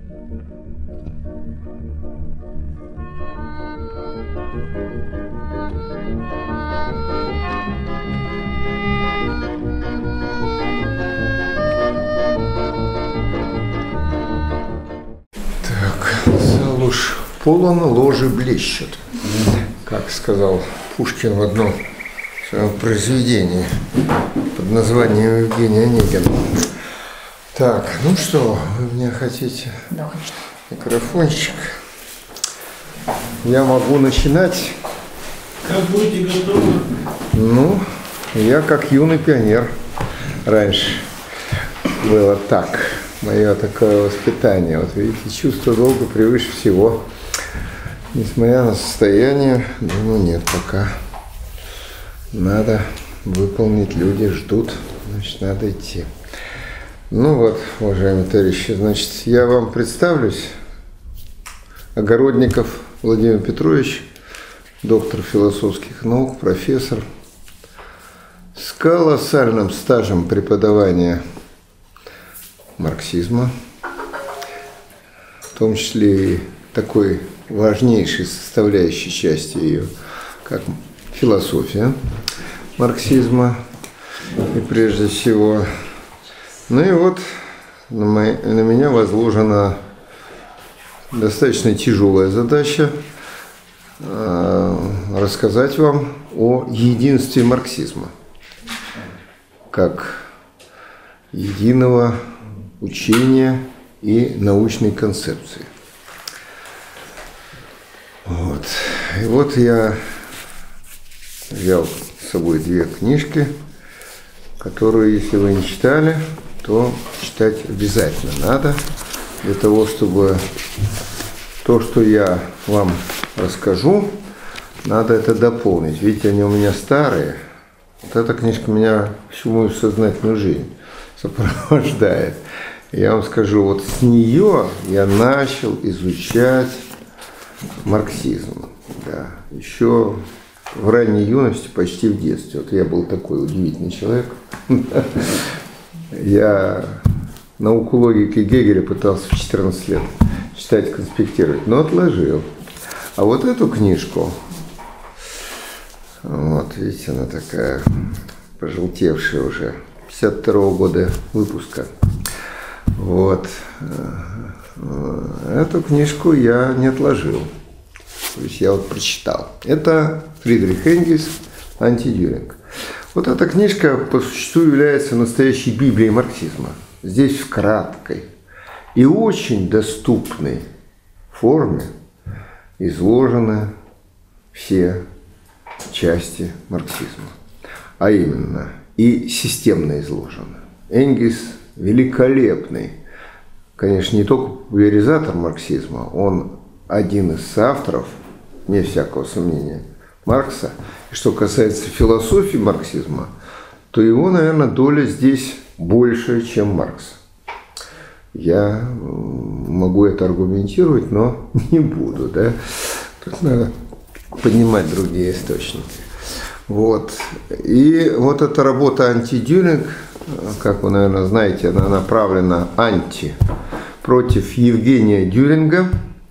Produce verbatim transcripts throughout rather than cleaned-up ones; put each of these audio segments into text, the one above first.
Зал уж полон, ложи блещут, как сказал Пушкин в одном своем произведении под названием Евгений Онегин. Так, ну что, вы меня хотите? Да, конечно. Микрофончик. Я могу начинать. Как будете готовы? Ну, я как юный пионер раньше. Было так. Мое такое воспитание. Вот видите, чувство долга превыше всего. Несмотря на состояние, думаю, нет, пока надо выполнить, люди ждут, значит, надо идти. Ну вот, уважаемые товарищи, значит, я вам представлюсь. Огородников Владимир Петрович, доктор философских наук, профессор, с колоссальным стажем преподавания марксизма, в том числе и такой важнейшей составляющей части ее, как философия марксизма, и прежде всего. Ну и вот на, мои, на меня возложена достаточно тяжелая задача э, рассказать вам о единстве марксизма, как единого учения и научной концепции. Вот. И вот я взял с собой две книжки, которые, если вы не читали, то читать обязательно надо, для того, чтобы то, что я вам расскажу, надо это дополнить. Видите, они у меня старые. Вот эта книжка меня всю мою сознательную жизнь сопровождает. Я вам скажу, вот с нее я начал изучать марксизм. Да, еще в ранней юности, почти в детстве. Вот я был такой удивительный человек. Я науку логики Гегеля пытался в четырнадцать лет читать, конспектировать, но отложил. А вот эту книжку, вот видите, она такая пожелтевшая уже, пятьдесят второго года выпуска. Вот. Эту книжку я не отложил. То есть я вот прочитал. Это Фридрих Энгельс «Антидюринг». Вот эта книжка по существу является настоящей библией марксизма. Здесь в краткой и очень доступной форме изложены все части марксизма. А именно, и системно изложены. Энгельс великолепный, конечно, не только популяризатор марксизма, он один из авторов, вне всякого сомнения, Маркса. И что касается философии марксизма, то его, наверное, доля здесь больше, чем Маркса. Я могу это аргументировать, но не буду, да? Тут надо поднимать другие источники. Вот. И вот эта работа «Антидюринг», как вы, наверное, знаете, она направлена анти, против Евгения Дюринга,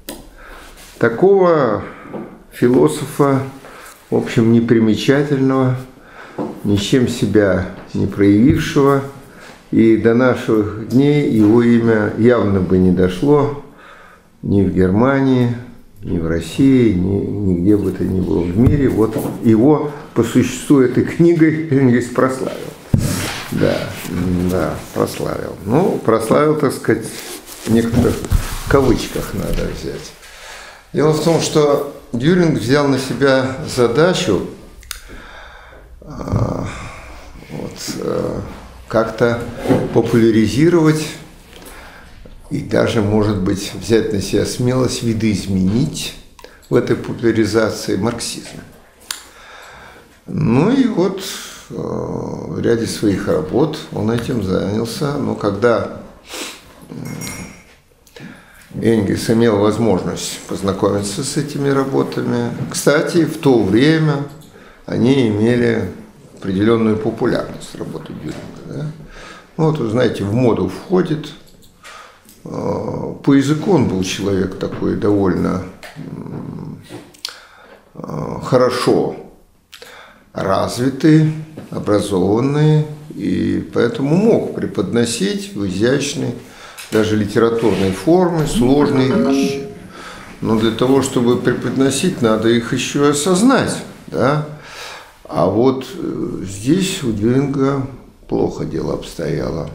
такого философа, в общем, непримечательного, ничем себя не проявившего, и до наших дней его имя явно бы не дошло ни в Германии, ни в России, ни, нигде бы это ни было в мире. Вот его по существу этой книгой Энгельс прославил. Да, да, прославил. Ну, прославил, так сказать, в некоторых кавычках надо взять. Дело в том, что Дюринг взял на себя задачу э, вот, э, как-то популяризировать и даже, может быть, взять на себя смелость видоизменить в этой популяризации марксизм. Ну и вот э, в ряде своих работ он этим занялся, но когда Энгельс имел возможность познакомиться с этими работами. Кстати, в то время они имели определенную популярность, работы Дюринга. Да? Ну, вот, вы знаете, в моду входит э, по языку он был человек такой довольно хорошо развитый, образованный, и поэтому мог преподносить в изящной, даже литературной форме сложные вещи. Но для того, чтобы преподносить, надо их еще и осознать. Да? А вот здесь у Дюринга плохо дело обстояло.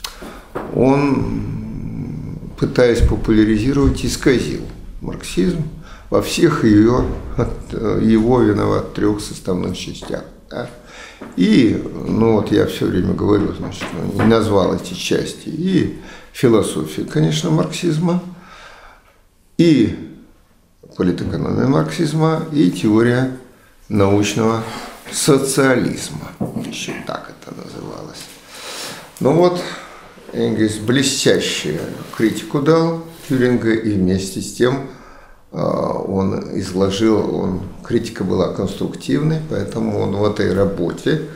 Он, пытаясь популяризировать, исказил марксизм во всех ее, его виноват трех составных частях. Да? И, ну вот я все время говорю, значит, не назвал эти части, и философия, конечно, марксизма, и политэкономия марксизма, и теория научного социализма, еще так это называлось. Ну вот, Энгельс блестящую критику дал Тьюринга, и вместе с тем он изложил, он, критика была конструктивной, поэтому он в этой работе,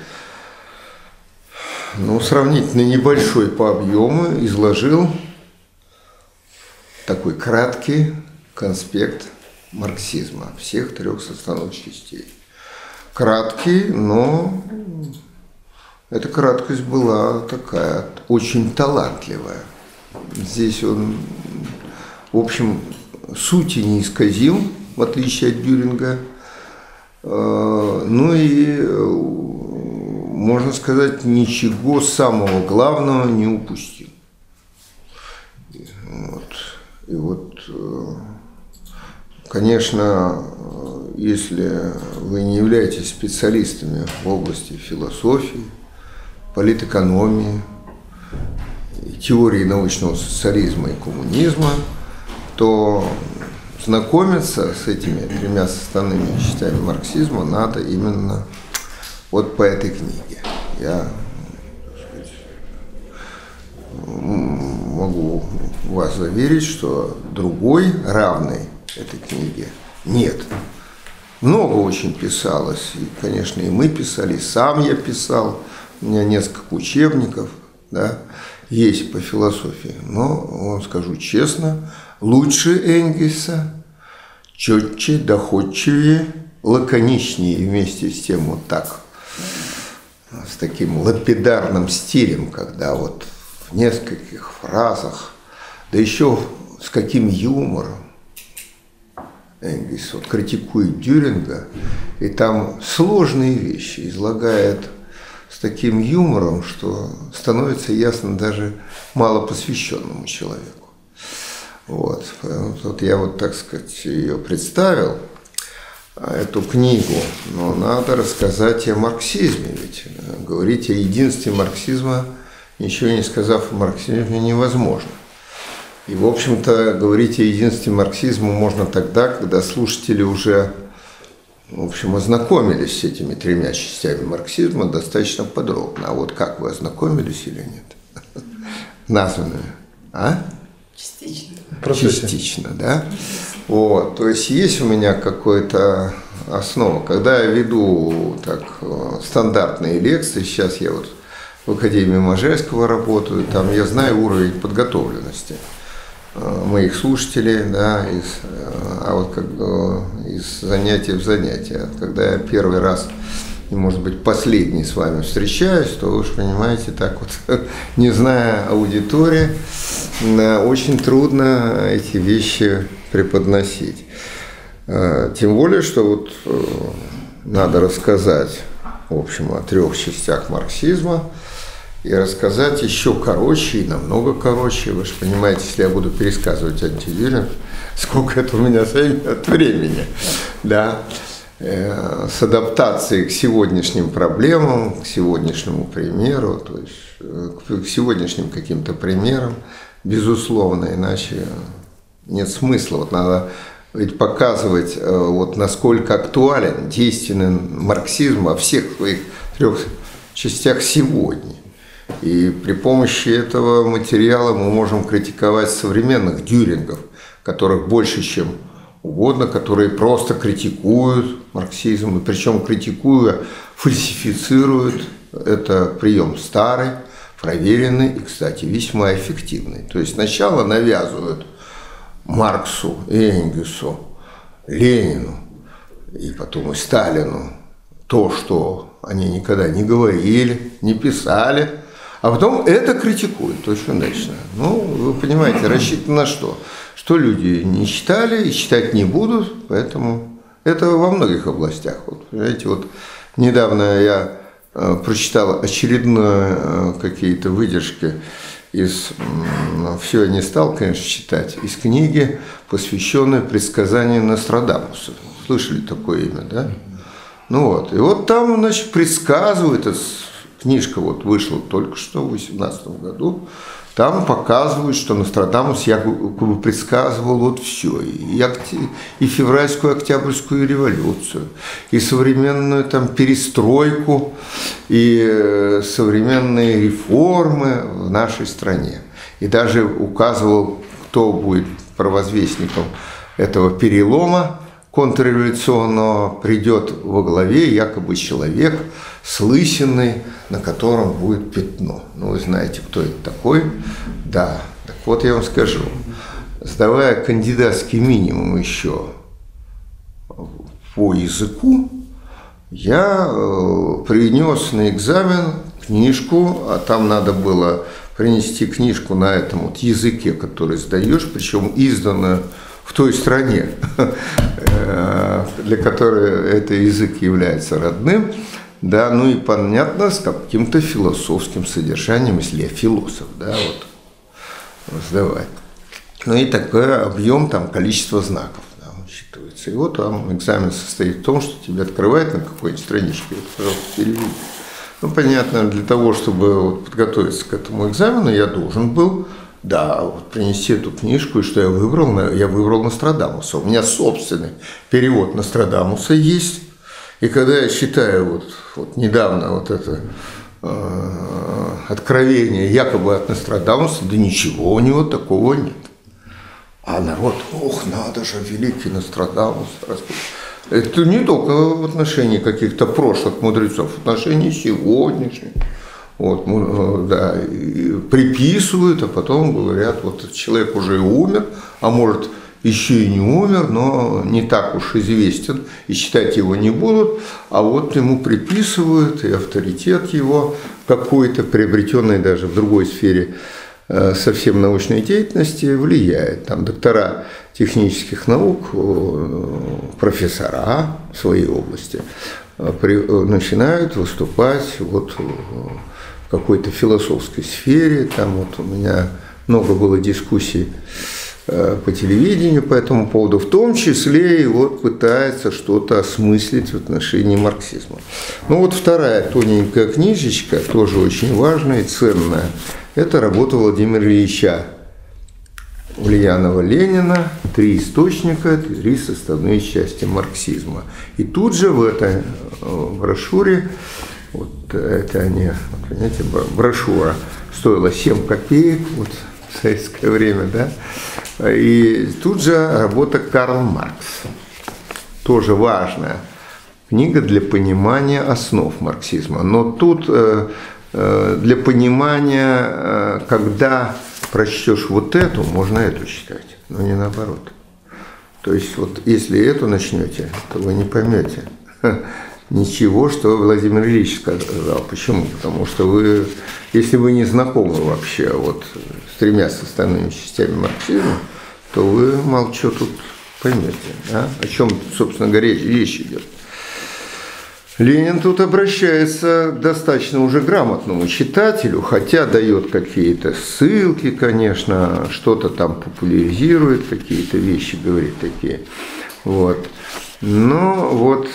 ну, сравнительно небольшой по объему, изложил такой краткий конспект марксизма всех трех составных частей. Краткий, но эта краткость была такая очень талантливая. Здесь он, в общем, сути не исказил, в отличие от Дюринга. Ну и, можно сказать, ничего самого главного не упустил. Вот. И вот, конечно, если вы не являетесь специалистами в области философии, политэкономии, теории научного социализма и коммунизма, то знакомиться с этими тремя составными частями марксизма надо именно вот по этой книге. Я, так сказать, могу вас заверить, что другой, равной этой книге, нет. Много очень писалось, и, конечно, и мы писали, и сам я писал, у меня несколько учебников, да, есть по философии, но, вам скажу честно, лучше Энгельса, четче, доходчивее, лаконичнее, и вместе с тем вот так, с таким лапидарным стилем, когда вот в нескольких фразах, да еще с каким юмором Энгельс вот критикует Дюринга, и там сложные вещи излагает с таким юмором, что становится ясно даже малопосвященному человеку. Вот. Вот я вот, так сказать, ее представил, эту книгу, но надо рассказать о марксизме, ведь говорить о единстве марксизма, ничего не сказав о марксизме, невозможно. И, в общем-то, говорить о единстве марксизма можно тогда, когда слушатели уже, в общем, ознакомились с этими тремя частями марксизма достаточно подробно. А вот как вы ознакомились или нет? Названными, а? Частично. Частично, да? Вот, то есть есть у меня какая-то основа. Когда я веду так стандартные лекции, сейчас я вот в Академии Можайского работаю, там я знаю уровень подготовленности моих слушателей, да, из, а вот как из занятия в занятие. Когда я первый раз, и, может быть, последний с вами встречаюсь, то вы уж понимаете, так вот, не зная аудитории, очень трудно эти вещи преподносить. Тем более, что вот надо рассказать, в общем, о трех частях марксизма, и рассказать еще короче, и намного короче. Вы же понимаете, если я буду пересказывать антидюринг, сколько это у меня займет времени, да, с адаптацией к сегодняшним проблемам, к сегодняшнему примеру, то есть к сегодняшним каким-то примерам, безусловно, иначе нет смысла. Вот надо ведь показывать, вот насколько актуален, действенен марксизм во всех своих трех частях сегодня. И при помощи этого материала мы можем критиковать современных дюрингов, которых больше, чем угодно, которые просто критикуют марксизм, и причем критикуя, фальсифицируют. Это прием старый, проверенный и, кстати, весьма эффективный. То есть сначала навязывают Марксу, Энгельсу, Ленину и потом и Сталину то, что они никогда не говорили, не писали, а потом это критикуют точно дальше. Ну, вы понимаете, рассчитано на что? Что люди не читали и читать не будут, поэтому это во многих областях. Вот, понимаете, вот недавно я э, прочитал очередные э, какие-то выдержки из, э, все я не стал, конечно, читать, из книги, посвященной предсказанию Нострадамуса. Слышали такое имя, да? Ну вот, и вот там, значит, предсказывают, эта книжка вот вышла только что в восемнадцатом году, там показывают, что Нострадамус якобы предсказывал вот все, и, и февральскую октябрьскую революцию, и современную там перестройку, и современные реформы в нашей стране. И даже указывал, кто будет провозвестником этого перелома контрреволюционного, придет во главе якобы человек с лысиной, на котором будет пятно. Ну, вы знаете, кто это такой? Да. Так вот, я вам скажу. Сдавая кандидатский минимум еще по языку, я принес на экзамен книжку, а там надо было принести книжку на этом вот языке, который сдаешь, причем изданную в той стране, для которой этот язык является родным, да, ну и понятно, с каким-то философским содержанием, если я философ, да, вот, сдавать. Ну и такой объем, там, количество знаков, да, учитывается. И вот там экзамен состоит в том, что тебе открывают на какой-нибудь страничке, вот, пожалуйста, переведи. Ну, понятно, для того, чтобы вот подготовиться к этому экзамену, я должен был, да, вот принести эту книжку, и что я выбрал? Я выбрал Нострадамуса. У меня собственный перевод Нострадамуса есть. И когда я читаю вот, вот недавно вот это э, откровение якобы от Нострадамуса, да ничего у него такого нет. А народ, ох, надо же, великий Нострадамус. Это не только в отношении каких-то прошлых мудрецов, в отношении сегодняшних. Вот, да, приписывают, а потом говорят, вот человек уже умер, а может еще и не умер, но не так уж известен, и читать его не будут, а вот ему приписывают, и авторитет его какой-то, приобретенный даже в другой сфере совсем научной деятельности, влияет. Там доктора технических наук, профессора в своей области начинают выступать вот в какой-то философской сфере. Там вот у меня много было дискуссий по телевидению по этому поводу, в том числе и вот пытается что-то осмыслить в отношении марксизма. Ну вот вторая тоненькая книжечка, тоже очень важная и ценная, это работа Владимира Ильича Ульянова-Ленина «Три источника, три составные части марксизма». И тут же в этой брошюре, вот это они, понимаете, брошюра стоила семь копеек, вот в советское время, да, и тут же работа Карл Маркс, тоже важная книга для понимания основ марксизма. Но тут э, э, для понимания, э, когда прочтешь вот эту, можно эту читать, но не наоборот. То есть вот если эту начнете, то вы не поймете ничего, что Владимир Ильич сказал. Почему? Потому что вы, если вы не знакомы вообще вот с тремя составными частями марксизма, то вы мало что тут поймете, да? О чем, собственно говоря, речь идет. Ленин тут обращается к достаточно уже грамотному читателю, хотя дает какие-то ссылки, конечно, что-то там популяризирует, какие-то вещи говорит такие. Вот. Но вот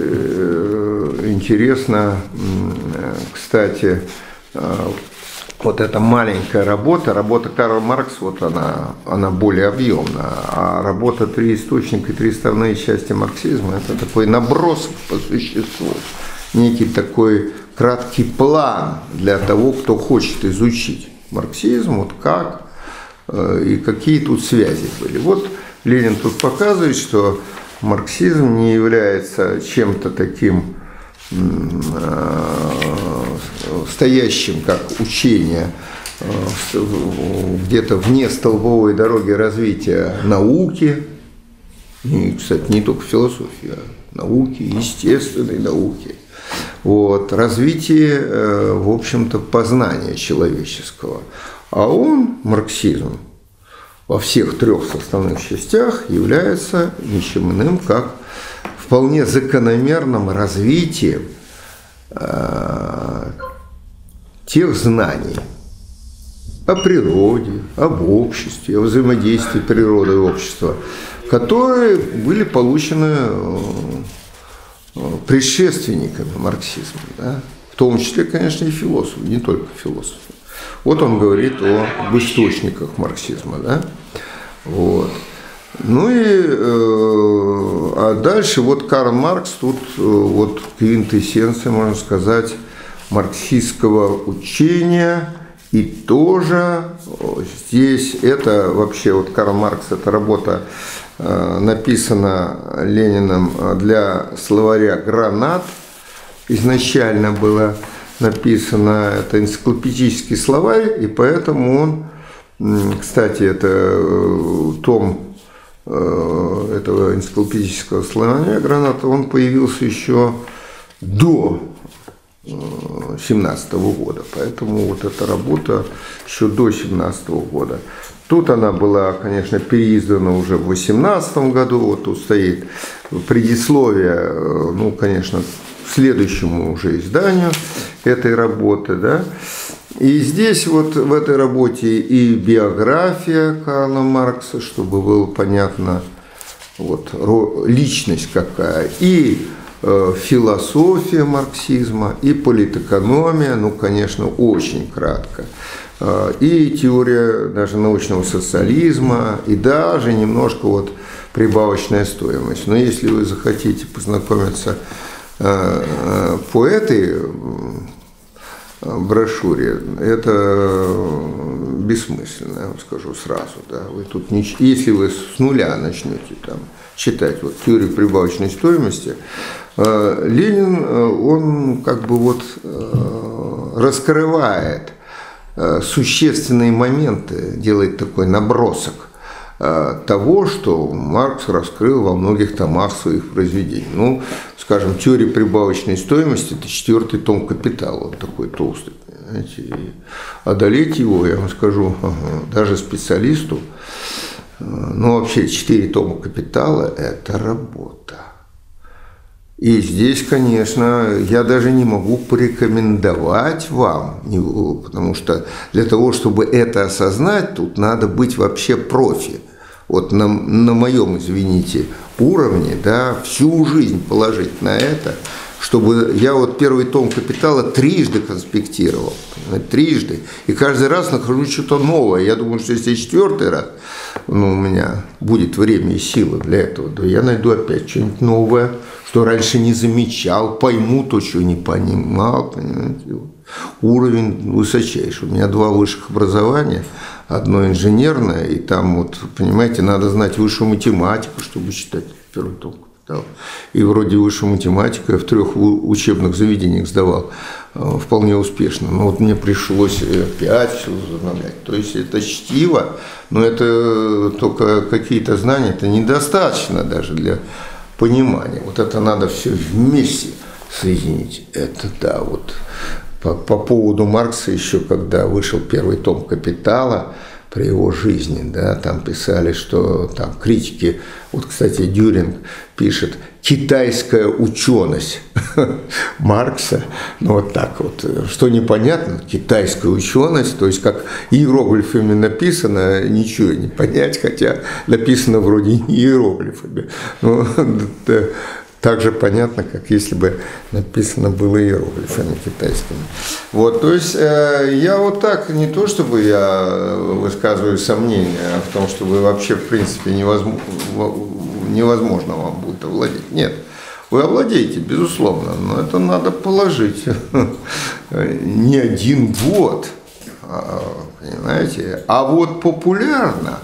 э, интересно, э, кстати, э, вот эта маленькая работа, работа Карла Маркса, вот она, она более объемная, а работа «Три источника и три составные части марксизма» – это такой набросок по существу, некий такой краткий план для того, кто хочет изучить марксизм, вот как э, и какие тут связи были. Вот Ленин тут показывает, что марксизм не является чем-то таким стоящим как учение где-то вне столбовой дороги развития науки, и, кстати, не только философии, а науки, естественной науки, вот, развитие, в общем-то, познания человеческого. А он, марксизм, во всех трех составных частях является ничем иным, как вполне закономерным развитием э, тех знаний о природе, об обществе, о взаимодействии природы и общества, которые были получены предшественниками марксизма, да? В том числе, конечно, и философы, не только философы. Вот он говорит об источниках марксизма, да? Вот. Ну и э, а дальше вот Карл Маркс, тут э, вот квинтэссенция, можно сказать, марксистского учения, и тоже здесь это вообще, вот Карл Маркс, эта работа э, написана Лениным для словаря «Гранат», изначально была написано, это энциклопедический словарь, и поэтому он, кстати, это том этого энциклопедического словаря «Граната», он появился еще до семнадцатого года, поэтому вот эта работа еще до семнадцатого года. Тут она была, конечно, переиздана уже в восемнадцатом году, вот тут стоит предисловие, ну, конечно, следующему уже изданию этой работы, да. И здесь вот в этой работе и биография Карла Маркса, чтобы было понятно, вот, личность какая, и э, философия марксизма, и политэкономия, ну, конечно, очень кратко, э, и теория даже научного социализма, и даже немножко вот прибавочная стоимость. Но если вы захотите познакомиться по этой брошюре, это бессмысленно, я вам скажу сразу. Да. Вы тут не, если вы с нуля начнете там читать вот теорию прибавочной стоимости, Ленин, он как бы вот раскрывает существенные моменты, делает такой набросок того, что Маркс раскрыл во многих томах своих произведений. Ну, скажем, теория прибавочной стоимости – это четвертый том «Капитала», вот такой толстый, понимаете, и одолеть его, я вам скажу, даже специалисту, ну, вообще, четыре тома «Капитала» – это работа. И здесь, конечно, я даже не могу порекомендовать вам, потому что для того, чтобы это осознать, тут надо быть вообще профи. Вот на, на моем, извините, уровне, да, всю жизнь положить на это, чтобы я вот первый том «Капитала» трижды конспектировал, трижды, и каждый раз нахожу что-то новое. Я думаю, что если четвертый раз, ну, у меня будет время и сила для этого, то я найду опять что-нибудь новое, что раньше не замечал, пойму то, что не понимал, понимаете. Уровень высочайший. У меня два высших образования, одно инженерное, и там вот, понимаете, надо знать высшую математику, чтобы читать первый том «Капитала». И вроде высшую математику я в трех учебных заведениях сдавал вполне успешно. Но вот мне пришлось опять все возобновлять. То есть это чтиво, но это только какие-то знания, это недостаточно даже для понимания. Вот это надо все вместе соединить. Это да, вот по, по поводу Маркса еще, когда вышел первый том «Капитала», при его жизни, да, там писали, что там критики, вот, кстати, Дюринг пишет «китайская ученость» Маркса, ну вот так вот, что непонятно, китайская ученость, то есть как иероглифами написано, ничего не понять, хотя написано вроде не иероглифами, но так же понятно, как если бы написано было иероглифами китайскими. Вот, то есть э, я вот так, не то чтобы я высказываю сомнения в том, что вы вообще, в принципе, невозможно, невозможно вам будет овладеть. Нет, вы овладеете, безусловно, но это надо положить не один год, понимаете, а вот популярно,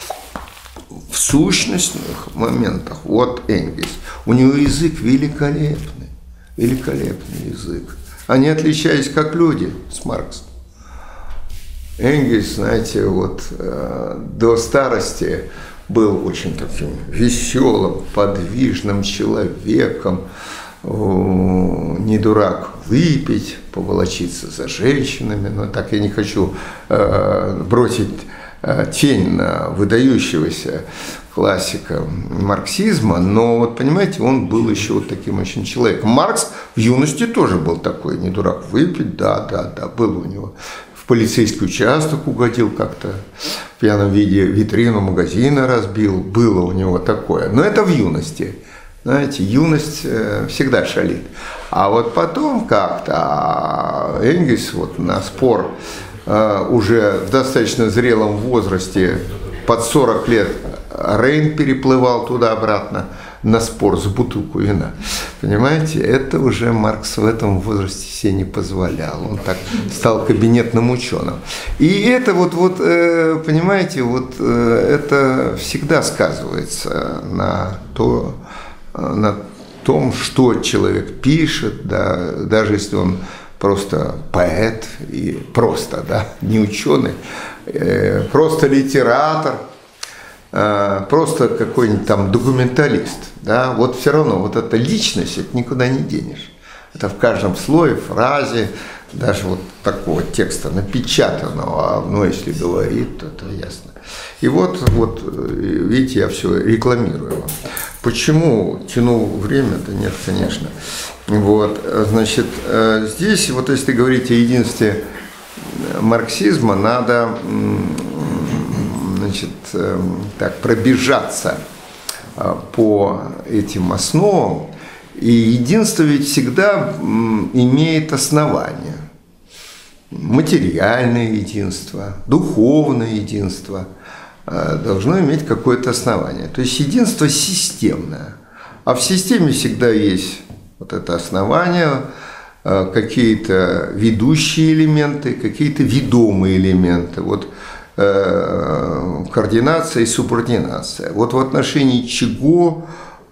в сущностных моментах, вот Энгельс, у него язык великолепный, великолепный язык. Они отличались как люди с Марксом. Энгельс, знаете, вот э, до старости был очень таким веселым, подвижным человеком, э, не дурак выпить, поволочиться за женщинами, но так я не хочу э, бросить э, тень на выдающегося классика марксизма, но вот понимаете, он был еще вот таким очень человеком. Маркс в юности тоже был такой, не дурак выпить, да, да, да, был у него. В полицейский участок угодил как-то, в пьяном виде витрину магазина разбил, было у него такое. Но это в юности. Знаете, юность всегда шалит. А вот потом как-то Энгельс вот на спор уже в достаточно зрелом возрасте, под сорок лет, Рейн переплывал туда-обратно на спор с бутылку вина. Понимаете, это уже Маркс в этом возрасте себе не позволял. Он так стал кабинетным ученым. И это вот, вот понимаете, вот это всегда сказывается на, то, на том, что человек пишет, да, даже если он просто поэт, и просто, да, не ученый, просто литератор, просто какой-нибудь там документалист, да, вот все равно вот эта личность, это никуда не денешь. Это в каждом слое, фразе, даже вот такого текста напечатанного, но если говорит, то это ясно. И вот, вот, видите, я все рекламирую вам. Почему тяну время? Да нет, конечно. Вот, значит, здесь, вот если говорить о единстве марксизма, надо, значит, так, пробежаться по этим основам. И единство ведь всегда имеет основание. Материальное единство, духовное единство должно иметь какое-то основание. То есть единство системное. А в системе всегда есть вот это основание, какие-то ведущие элементы, какие-то ведомые элементы. Вот координация и субординация. Вот в отношении чего,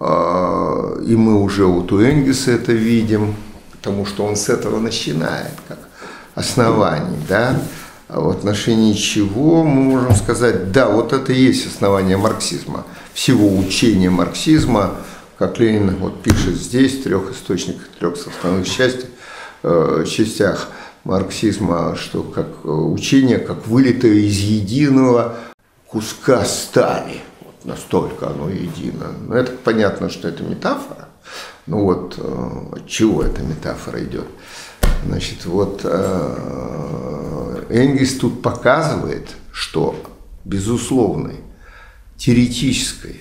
и мы уже вот у Энгельса это видим, потому что он с этого начинает, как оснований, да, в отношении чего мы можем сказать, да, вот это и есть основание марксизма, всего учения марксизма, как Ленин вот пишет здесь, в трех источниках, трех составных частях, э, частях марксизма, что как учение, как вылитое из единого куска стали. Вот настолько оно едино. Ну, это понятно, что это метафора. Ну вот, от чего эта метафора идет? Значит, вот Энгельс тут показывает, что безусловной теоретической,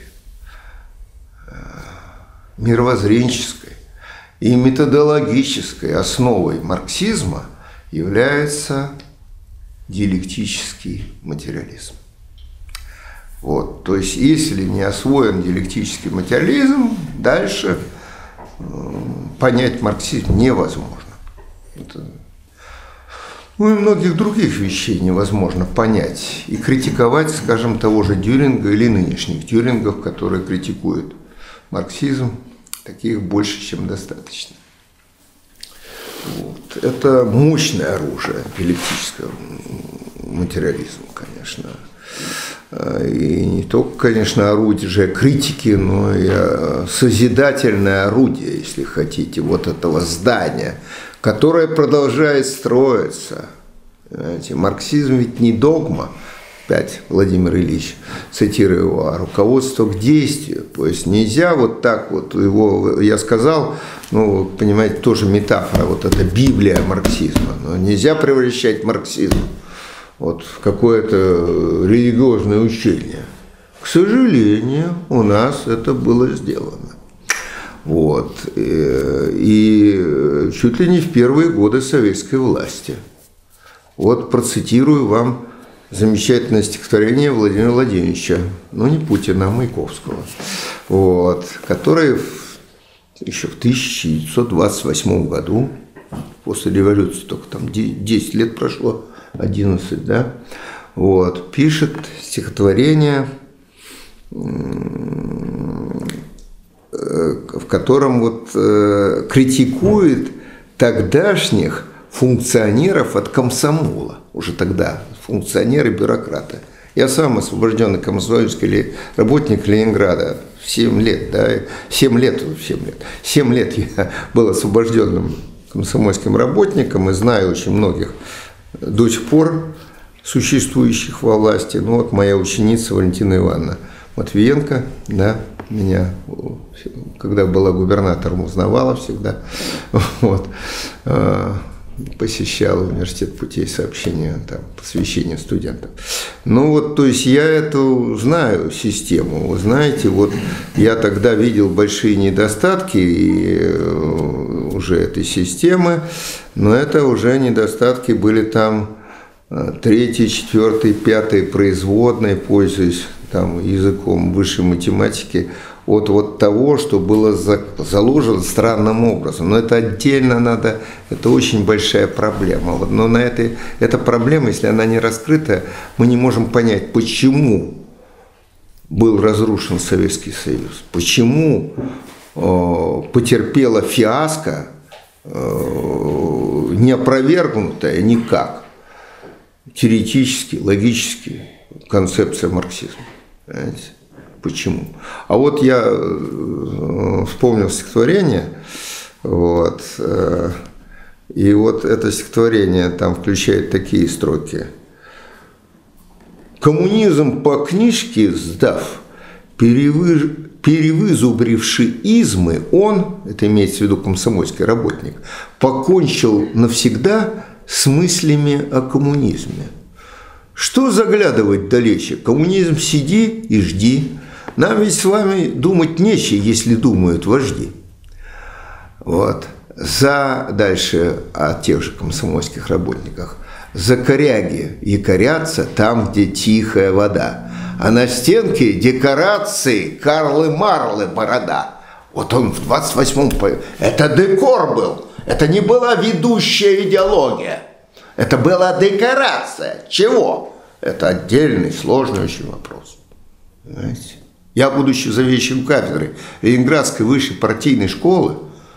мировоззренческой и методологической основой марксизма является диалектический материализм. Вот, то есть, если не освоен диалектический материализм, дальше э, понять марксизм невозможно. Это, ну и многих других вещей невозможно понять и критиковать, скажем, того же Дюринга или нынешних Дюрингов, которые критикуют марксизм, таких больше, чем достаточно. Вот. Это мощное оружие диалектического материализма, конечно. И не только, конечно, орудие критики, но и созидательное орудие, если хотите, вот этого здания, которое продолжает строиться. Понимаете, марксизм ведь не догма, опять Владимир Ильич, цитирую его, а руководство к действию. То есть нельзя вот так вот его, я сказал, ну, понимаете, тоже метафора, вот эта Библия марксизма, но нельзя превращать марксизм вот в какое-то религиозное учение. К сожалению, у нас это было сделано. Вот. И чуть ли не в первые годы советской власти. Вот процитирую вам замечательное стихотворение Владимира Владимировича, ну не Путина, а Маяковского, вот, которое в, еще в тысяча девятьсот двадцать восьмом году, после революции, только там десять лет прошло, одиннадцать, да, вот, пишет стихотворение, в котором вот э, критикует тогдашних функционеров от комсомола. уже тогда, функционеры, бюрократы. Я сам освобожденный комсомольский работник Ленинграда. семь лет, да, семь лет, семь лет, семь лет я был освобожденным комсомольским работником и знаю очень многих до сих пор существующих во власти. Ну вот моя ученица Валентина Ивановна Матвиенко, да, меня, когда была губернатором, узнавала всегда, вот, посещала университет путей сообщения, там, посвящения студентов. Ну вот, то есть я эту знаю систему, вы знаете, вот я тогда видел большие недостатки и уже этой системы, но это уже недостатки были там третьей, четвертой, пятой производной, пользуясь там языком высшей математики, от вот того, что было заложено странным образом. Но это отдельно надо, это очень большая проблема. Вот, но на этой, эта проблема, если она не раскрыта, мы не можем понять, почему был разрушен Советский Союз, почему э, потерпела фиаско, э, не опровергнутая никак, теоретически, логически, концепция марксизма. Понимаете? Почему? А вот я вспомнил стихотворение, вот, и вот это стихотворение там включает такие строки. «Коммунизм по книжке сдав, перевы, перевызубривший измы, он, это имеется в виду комсомольский работник, покончил навсегда с мыслями о коммунизме. Что заглядывать далече? Коммунизм сиди и жди. Нам ведь с вами думать нечего, если думают вожди». Вот. За, дальше о тех же комсомольских работниках. «За коряги якорятся там, где тихая вода, а на стенке декорации Карлы-Марлы борода». Вот он в двадцать восьмом поет. Это декор был, это не была ведущая идеология. Это была декорация. Чего? Это отдельный, сложный очень вопрос. Понимаете? Я, будучи заведующим кафедрой Ленинградской высшей партийной школы,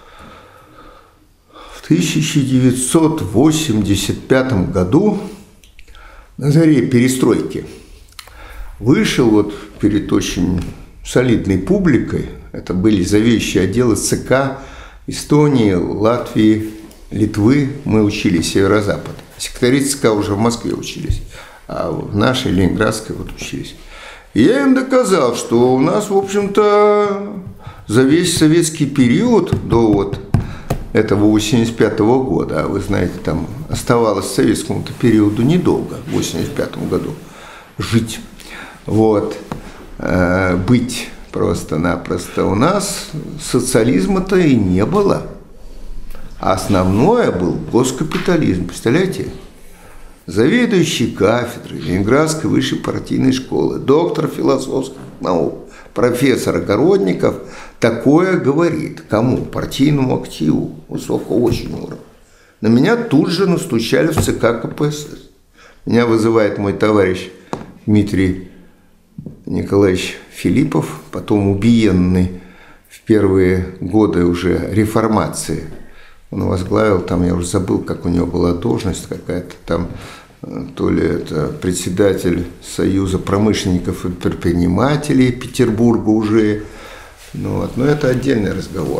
в тысяча девятьсот восемьдесят пятом году, на заре перестройки, вышел вот перед очень солидной публикой, это были заведующие отделы ЦК Эстонии, Латвии, Литвы, мы учились северо-запад. Секретари ЦК уже в Москве учились, а в нашей Ленинградской вот учились. И я им доказал, что у нас, в общем-то, за весь советский период до вот этого восемьдесят пятого года, а вы знаете, там оставалось советскому-то периоду недолго, в восемьдесят пятом году, жить, вот, э, быть просто-напросто. У нас социализма-то и не было. А основное был госкапитализм. Представляете? Заведующий кафедрой Ленинградской высшей партийной школы, доктор философских наук, профессор Огородников такое говорит. Кому? Партийному активу высокого очень уровня. На меня тут же настучали в ЦК КПСС. Меня вызывает мой товарищ Дмитрий Николаевич Филиппов, потом убиенный в первые годы уже реформации. Он возглавил, там я уже забыл, как у него была должность какая-то там, то ли это председатель Союза промышленников и предпринимателей Петербурга уже. Ну, вот. Но это отдельный разговор.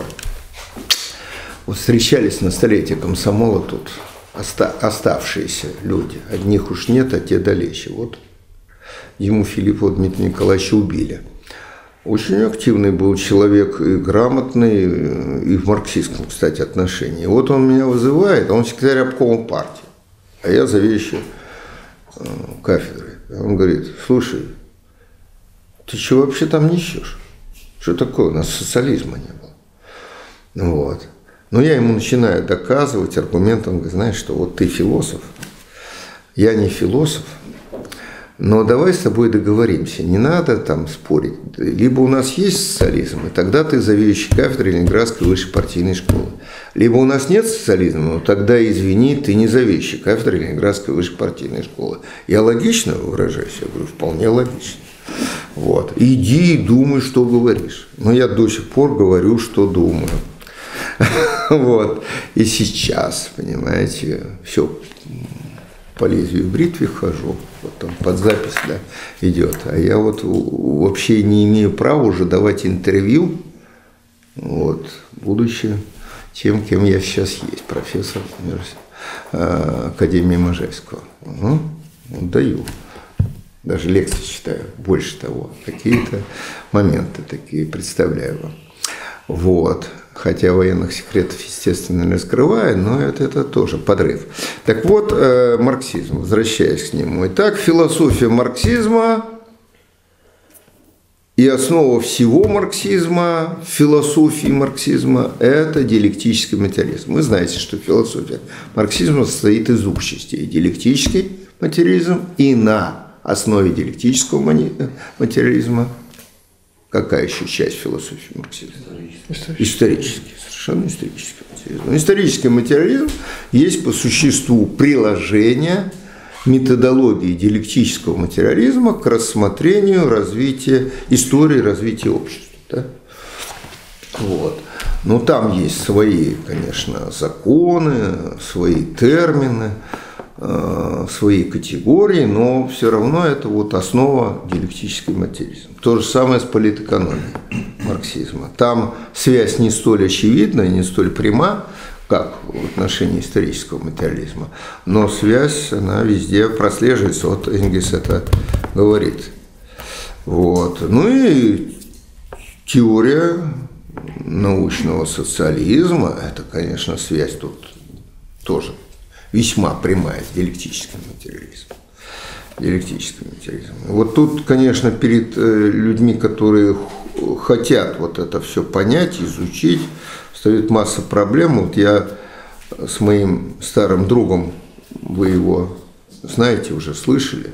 Вот встречались на столетие комсомола тут оста- оставшиеся люди. Одних уж нет, а те далече. Вот ему Филиппова Дмитрия Николаевича убили. Очень активный был человек и грамотный, и в марксистском, кстати, отношении. И вот он меня вызывает, он секретарь обкома партии, а я заведующий кафедрой. Он говорит: слушай, ты что вообще там несешь? Что такое? У нас социализма не было. Вот. Но я ему начинаю доказывать аргументом, говорит: знаешь что, вот ты философ, я не философ, но давай с тобой договоримся, не надо там спорить. Либо у нас есть социализм, и тогда ты заведующий кафедрой Ленинградской высшей партийной школы. Либо у нас нет социализма, но тогда, извини, ты не заведующий кафедрой Ленинградской высшей партийной школы. Я логично выражаюсь? Я говорю, вполне логично. Вот. Иди и думай, что говоришь. Но я до сих пор говорю, что думаю. Вот. И сейчас, понимаете, все по лезвию бритвы хожу, вот там под запись, да, идет. А я вот вообще не имею права уже давать интервью, вот, будучи тем, кем я сейчас есть, профессор Академии Можайского. Ну, даю. Даже лекции читаю, больше того, какие-то моменты такие представляю вам. Вот. Хотя военных секретов, естественно, не раскрываю, но это, это тоже подрыв. Так вот, э, марксизм, возвращаясь к нему. Итак, философия марксизма и основа всего марксизма, философии марксизма – это диалектический материализм. Вы знаете, что философия марксизма состоит из двух частей. Диалектический материализм и на основе диалектического материализма. Какая еще часть философии марксизма? Исторический. Исторический. Совершенно исторический материализм. Исторический материализм есть по существу приложение методологии диалектического материализма к рассмотрению развития, истории развития общества. Да? Вот. Но там есть свои, конечно, законы, свои термины, свои категории, но все равно это вот основа диалектический материализм. То же самое с политэкономией марксизма. Там связь не столь очевидна, не столь пряма, как в отношении исторического материализма, но связь, она везде прослеживается, вот Энгельс это говорит. Вот. Ну и теория научного социализма, это, конечно, связь тут тоже весьма прямая с диалектическим материализмом. Диалектическим материализмом. Вот тут, конечно, перед людьми, которые хотят вот это все понять, изучить, встает масса проблем. Вот я с моим старым другом, вы его знаете, уже слышали,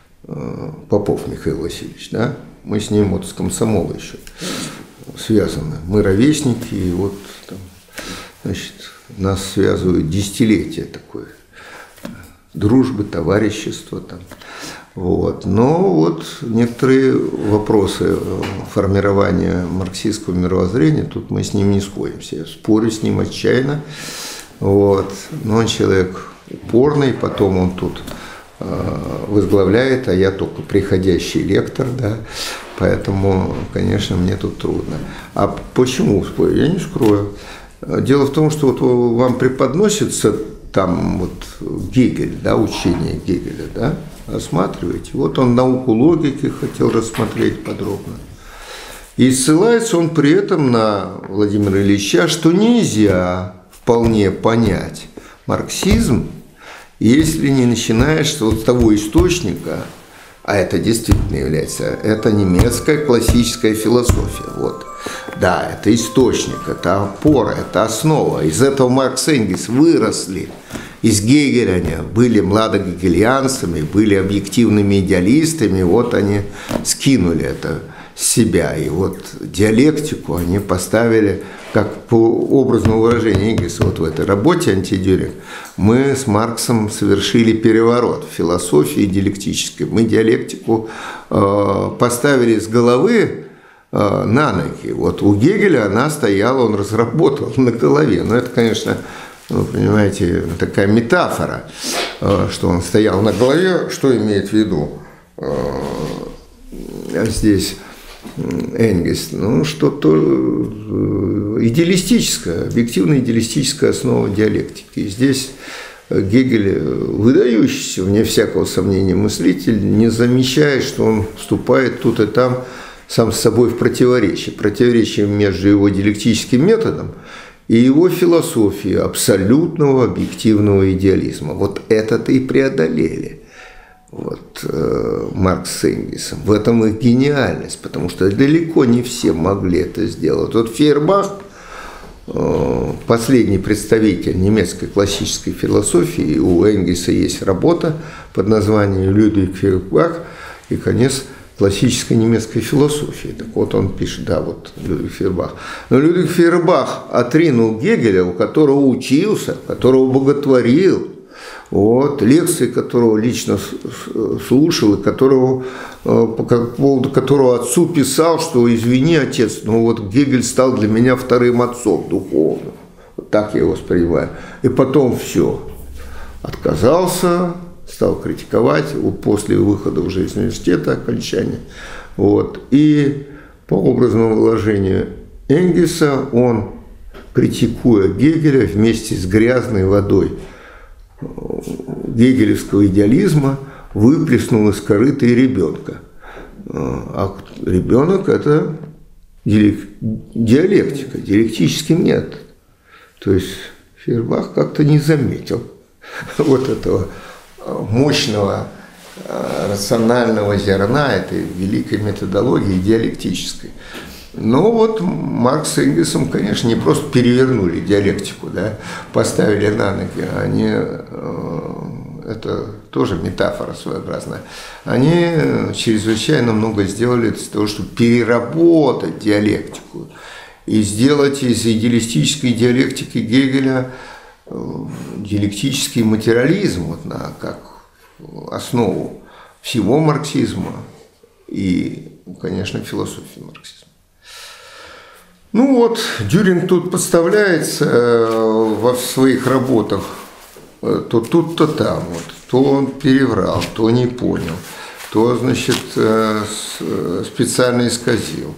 Попов Михаил Васильевич, да? Мы с ним вот с комсомола еще связаны. Мы ровесники, и вот там, значит, нас связывают десятилетия такой дружбы, товарищества там. Вот. Но вот некоторые вопросы формирования марксистского мировоззрения, тут мы с ним не сходимся. Я спорю с ним отчаянно. Вот. Но он человек упорный, потом он тут э, возглавляет, а я только приходящий лектор, да. Поэтому, конечно, мне тут трудно. А почему спорю? Я не скрою. Дело в том, что вот вам преподносится там вот Гегель, да, учение Гегеля, да, рассматриваете. Вот он науку логики хотел рассмотреть подробно. И ссылается он при этом на Владимира Ильича, что нельзя вполне понять марксизм, если не начинаешь вот с того источника, а это действительно является, это немецкая классическая философия, вот. Да, это источник, это опора, это основа. Из этого Маркс и Энгельс выросли. Из Гегеля они были младогегельянцами, были объективными идеалистами. Вот они скинули это с себя. И вот диалектику они поставили, как по образному выражению Энгельса, вот в этой работе «Антидюринг», мы с Марксом совершили переворот в философии диалектической. Мы диалектику э, поставили с головы на ноги. Вот у Гегеля она стояла, он разработал на голове. Но это, конечно, вы понимаете, такая метафора, что он стоял на голове. Что имеет в виду здесь Энгельс? Ну, что-то идеалистическое, объективно идеалистическая основа диалектики. И здесь Гегель, выдающийся, вне всякого сомнения, мыслитель, не замечает, что он вступает тут и там сам с собой в противоречие. Противоречие между его диалектическим методом и его философией абсолютного объективного идеализма. Вот это-то и преодолели вот, э, Маркс с Энгельсом. В этом их гениальность, потому что далеко не все могли это сделать. Вот Фейербах, э, последний представитель немецкой классической философии, у Энгельса есть работа под названием «Людвиг Фейербах» и конец классической немецкой философии. Так вот он пишет, да, вот Людвиг Фейербах. Но Людвиг Фейербах отринул Гегеля, у которого учился, которого боготворил, вот, лекции которого лично слушал, и которого, по поводу которого отцу писал, что извини, отец, но вот Гегель стал для меня вторым отцом духовным. Вот так я его воспринимаю. И потом все. Отказался, стал критиковать после выхода уже из университета, окончания. Вот. И по образному выражению Энгельса он, критикуя Гегеля вместе с грязной водой гегелевского идеализма, выплеснул из корыта и ребенка. А ребенок – это диалектика, диалектический метод. То есть Фейербах как-то не заметил вот этого мощного рационального зерна этой великой методологии диалектической. Но вот Маркс с Энгельсом, конечно, не просто перевернули диалектику, да, поставили на ноги, они, это тоже метафора своеобразная, они чрезвычайно много сделали для того, чтобы переработать диалектику и сделать из идеалистической диалектики Гегеля диалектический материализм вот, на, как основу всего марксизма и, конечно, философии марксизма. Ну вот, Дюринг тут подставляется во своих работах то тут, то там, вот, то он переврал, то не понял, то, значит, специально исказил,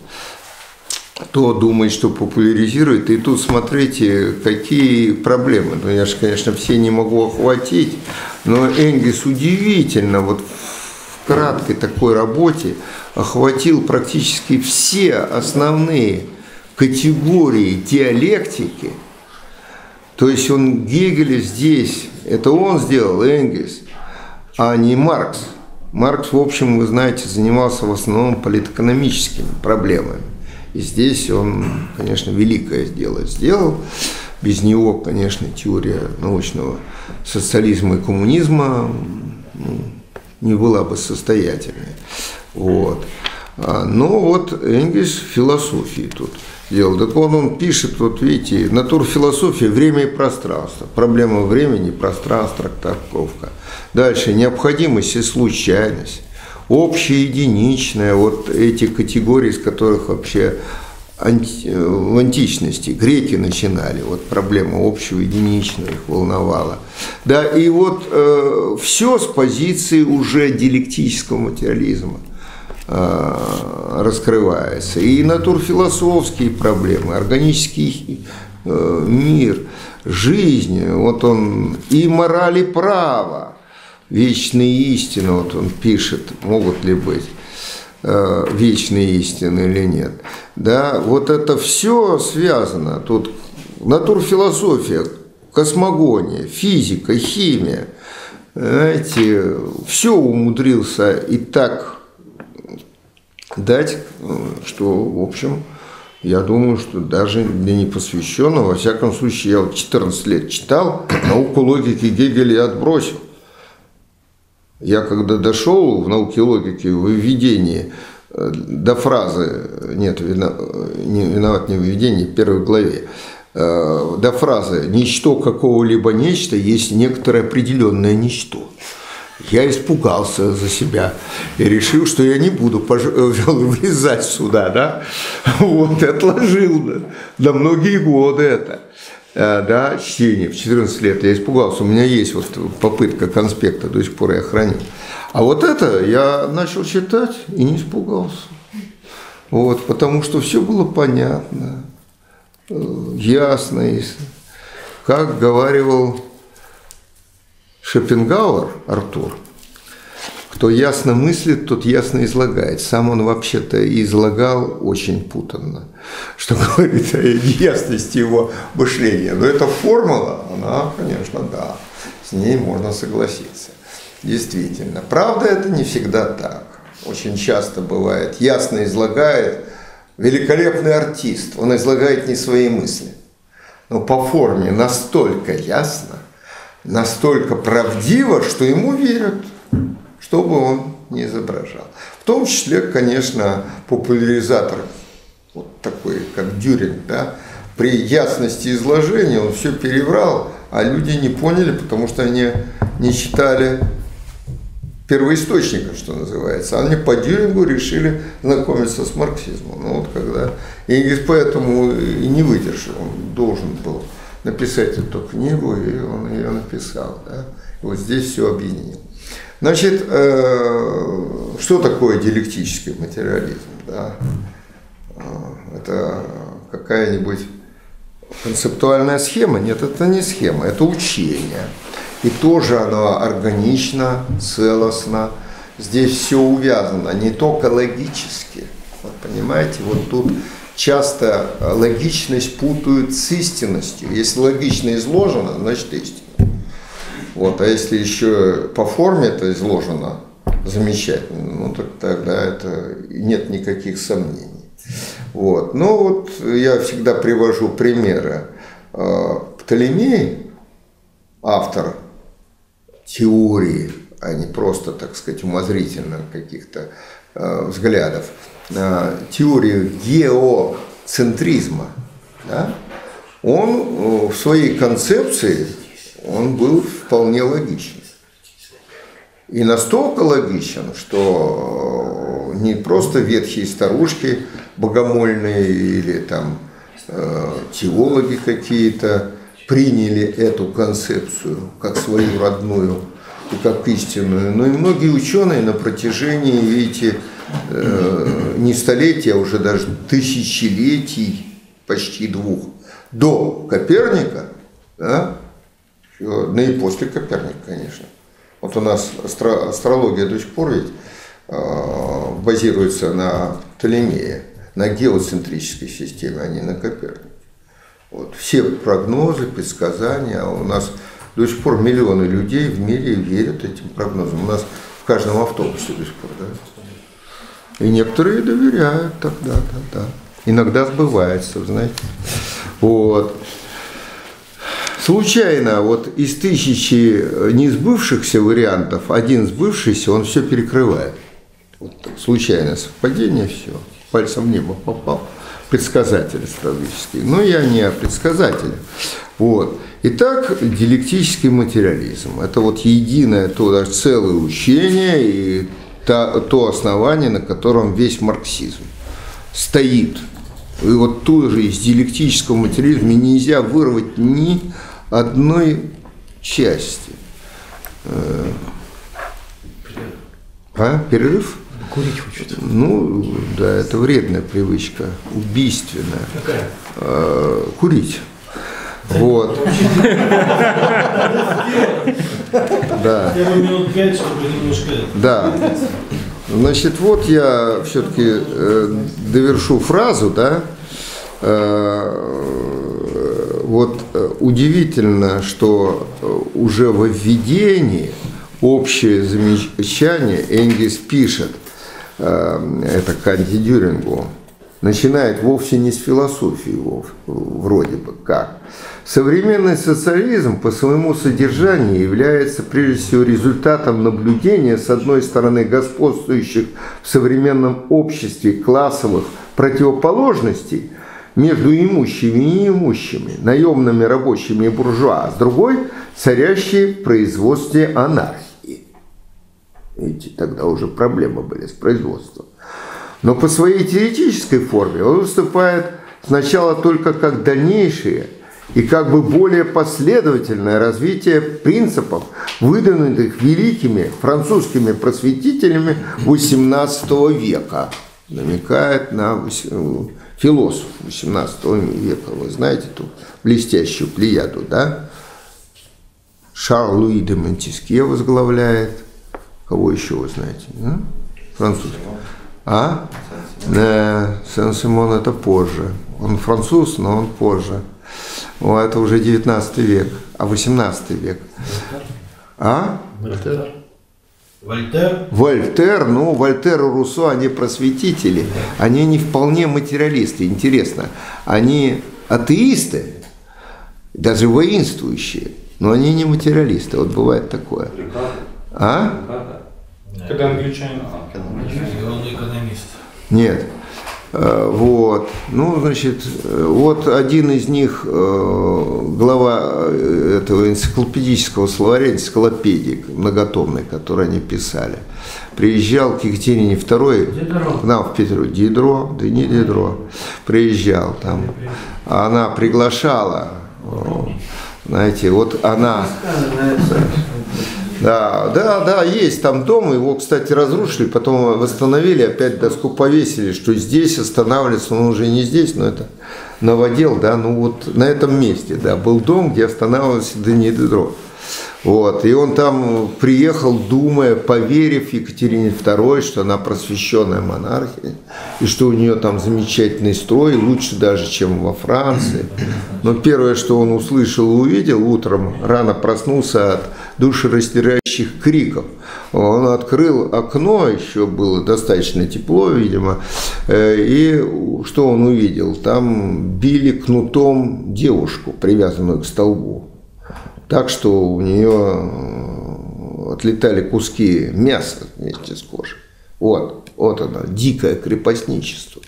то думает, что популяризирует. И тут смотрите, какие проблемы. Ну, я же, конечно, все не могу охватить, но Энгельс удивительно вот в краткой такой работе охватил практически все основные категории диалектики. То есть он Гегеля здесь, это он сделал, Энгельс, а не Маркс. Маркс, в общем, вы знаете, занимался в основном политэкономическими проблемами. И здесь он, конечно, великое дело сделал. Без него, конечно, теория научного социализма и коммунизма ну, не была бы состоятельной. Вот. Но вот Энгельс в философии тут делал. Так он, он пишет, вот видите, натурфилософия, время и пространство. Проблема времени, пространства, трактовка. Дальше необходимость и случайность. Общее, единичное, вот эти категории, с которых вообще анти, в античности греки начинали, вот проблема общего, единичного их волновала. Да, и вот э, все с позиции уже диалектического материализма э, раскрывается. И натурфилософские проблемы, органический э, мир, жизнь, вот он, и мораль, и право. Вечные истины, вот он пишет, могут ли быть э, вечные истины или нет. Да, вот это все связано. Тут натурфилософия, космогония, физика, химия. Знаете, все умудрился и так дать, что, в общем, я думаю, что даже для непосвященного, во всяком случае, я вот четырнадцать лет читал, науку логики Гегеля я отбросил. Я когда дошел в науке логики, в введении до фразы, нет, не, виноват не в введении, в первой главе, до фразы «ничто какого-либо нечто есть некоторое определенное ничто». Я испугался за себя и решил, что я не буду влезать сюда, да, вот, и отложил да, на многие годы это. Да, чтение в четырнадцать лет, я испугался, у меня есть вот попытка конспекта, до сих пор я храню. А вот это я начал читать и не испугался. Вот, потому что все было понятно, ясно. Как говаривал Шопенгауэр Артур, кто ясно мыслит, тот ясно излагает. Сам он вообще-то излагал очень путанно, что говорит о неясности его мышления. Но эта формула, она, конечно, да, с ней можно согласиться. Действительно. Правда, это не всегда так. Очень часто бывает, ясно излагает великолепный артист, он излагает не свои мысли, но по форме настолько ясно, настолько правдиво, что ему верят, что бы он не изображал. В том числе, конечно, популяризатор, вот такой, как Дюринг, да, при ясности изложения он все переврал, а люди не поняли, потому что они не читали первоисточников, что называется. Они по Дюрингу решили знакомиться с марксизмом. Ну вот когда Энгельс поэтому и не выдержал, он должен был написать эту книгу, и он ее написал. Да? И вот здесь все объединил. Значит, что такое диалектический материализм? Да? Это какая-нибудь концептуальная схема? Нет, это не схема, это учение. И тоже оно органично, целостно. Здесь все увязано, не только логически. Вот, понимаете, вот тут часто логичность путают с истинностью. Если логично изложено, значит истина. Вот, а если еще по форме это изложено замечательно, ну так тогда это нет никаких сомнений. Вот. Ну вот я всегда привожу примеры. Птолемей, автор теории, а не просто, так сказать, умозрительных каких-то э, взглядов, э, теорию геоцентризма, да, он э, в своей концепции он был вполне логичен. И настолько логичен, что не просто ветхие старушки богомольные или там э, теологи какие-то приняли эту концепцию как свою родную и как истинную, но и многие ученые на протяжении, видите, э, не столетия, а уже даже тысячелетий, почти двух, до Коперника, да, ну и после Коперника, конечно. Вот у нас астро, астрология до сих пор ведь э, базируется на Птолемее, на геоцентрической системе, а не на Копернике. Вот. Все прогнозы, предсказания, у нас до сих пор миллионы людей в мире верят этим прогнозам. У нас в каждом автобусе до сих пор, да? И некоторые доверяют тогда, да, да. Иногда сбывается, знаете. Вот. Случайно вот из тысячи несбывшихся вариантов один сбывшийся, он все перекрывает. Вот случайное совпадение, все. Пальцем в небо попал. Предсказатель астрологический. Но я не о предсказателе. Вот. Итак, диалектический материализм. Это вот единое то даже целое учение и то, то основание, на котором весь марксизм стоит. И вот тоже из диалектического материализма нельзя вырвать ни одной части. А? Перерыв? Курить хочет. Ну, да, это вредная привычка, убийственная. Какая? А, курить. Вот. Да. Я бы минут пять, чтобы немножко... Да. Значит, вот я все-таки э, довершу фразу, да. Э, вот э, удивительно, что уже во введении общее замечание Энгельс пишет, э, это к антидюрингу, начинает вовсе не с философии, вроде бы как. Современный социализм по своему содержанию является прежде всего результатом наблюдения, с одной стороны, господствующих в современном обществе классовых противоположностей между имущими и неимущими, наемными рабочими и буржуа, а с другой – царящей в производстве анархии. Видите, тогда уже проблемы были с производством. Но по своей теоретической форме он выступает сначала только как дальнейшее и как бы более последовательное развитие принципов, выдвинутых великими французскими просветителями восемнадцатого века. Намекает на философ восемнадцатого века. Вы знаете ту блестящую плеяду, да? Шарль-Луи де Монтескье возглавляет. Кого еще вы знаете? Да? Француз. А? Да, Сен-Симон это позже. Он француз, но он позже. О, это уже девятнадцатый век, а восемнадцатый век. А? Вольтер. Вольтер. Вольтер, ну, Вольтер и Руссо, они просветители, они не вполне материалисты, интересно. Они атеисты, даже воинствующие, но они не материалисты, вот бывает такое. А? Когда англичане. Он экономист. Нет. Вот. Ну, значит, вот один из них, глава этого энциклопедического словаря, энциклопедии многотомной, который они писали, приезжал к Екатерине второй, к нам в Петру, Дидро, да не Дидро, приезжал там, она приглашала, знаете, вот она... Да, да, да, есть там дом, его, кстати, разрушили, потом восстановили, опять доску повесили, что здесь останавливается, он уже не здесь, но это новодел, да, ну вот на этом месте, да, был дом, где останавливался Деnis Дидро. Вот, и он там приехал, думая, поверив Екатерине второй, что она просвещенная монархия, и что у нее там замечательный строй, лучше даже, чем во Франции. Но первое, что он услышал и увидел, утром рано проснулся от душераздирающих криков. Он открыл окно, еще было достаточно тепло, видимо, и что он увидел? Там били кнутом девушку, привязанную к столбу. Так что у нее отлетали куски мяса вместе с кожей. Вот, вот оно, дикое крепостничество,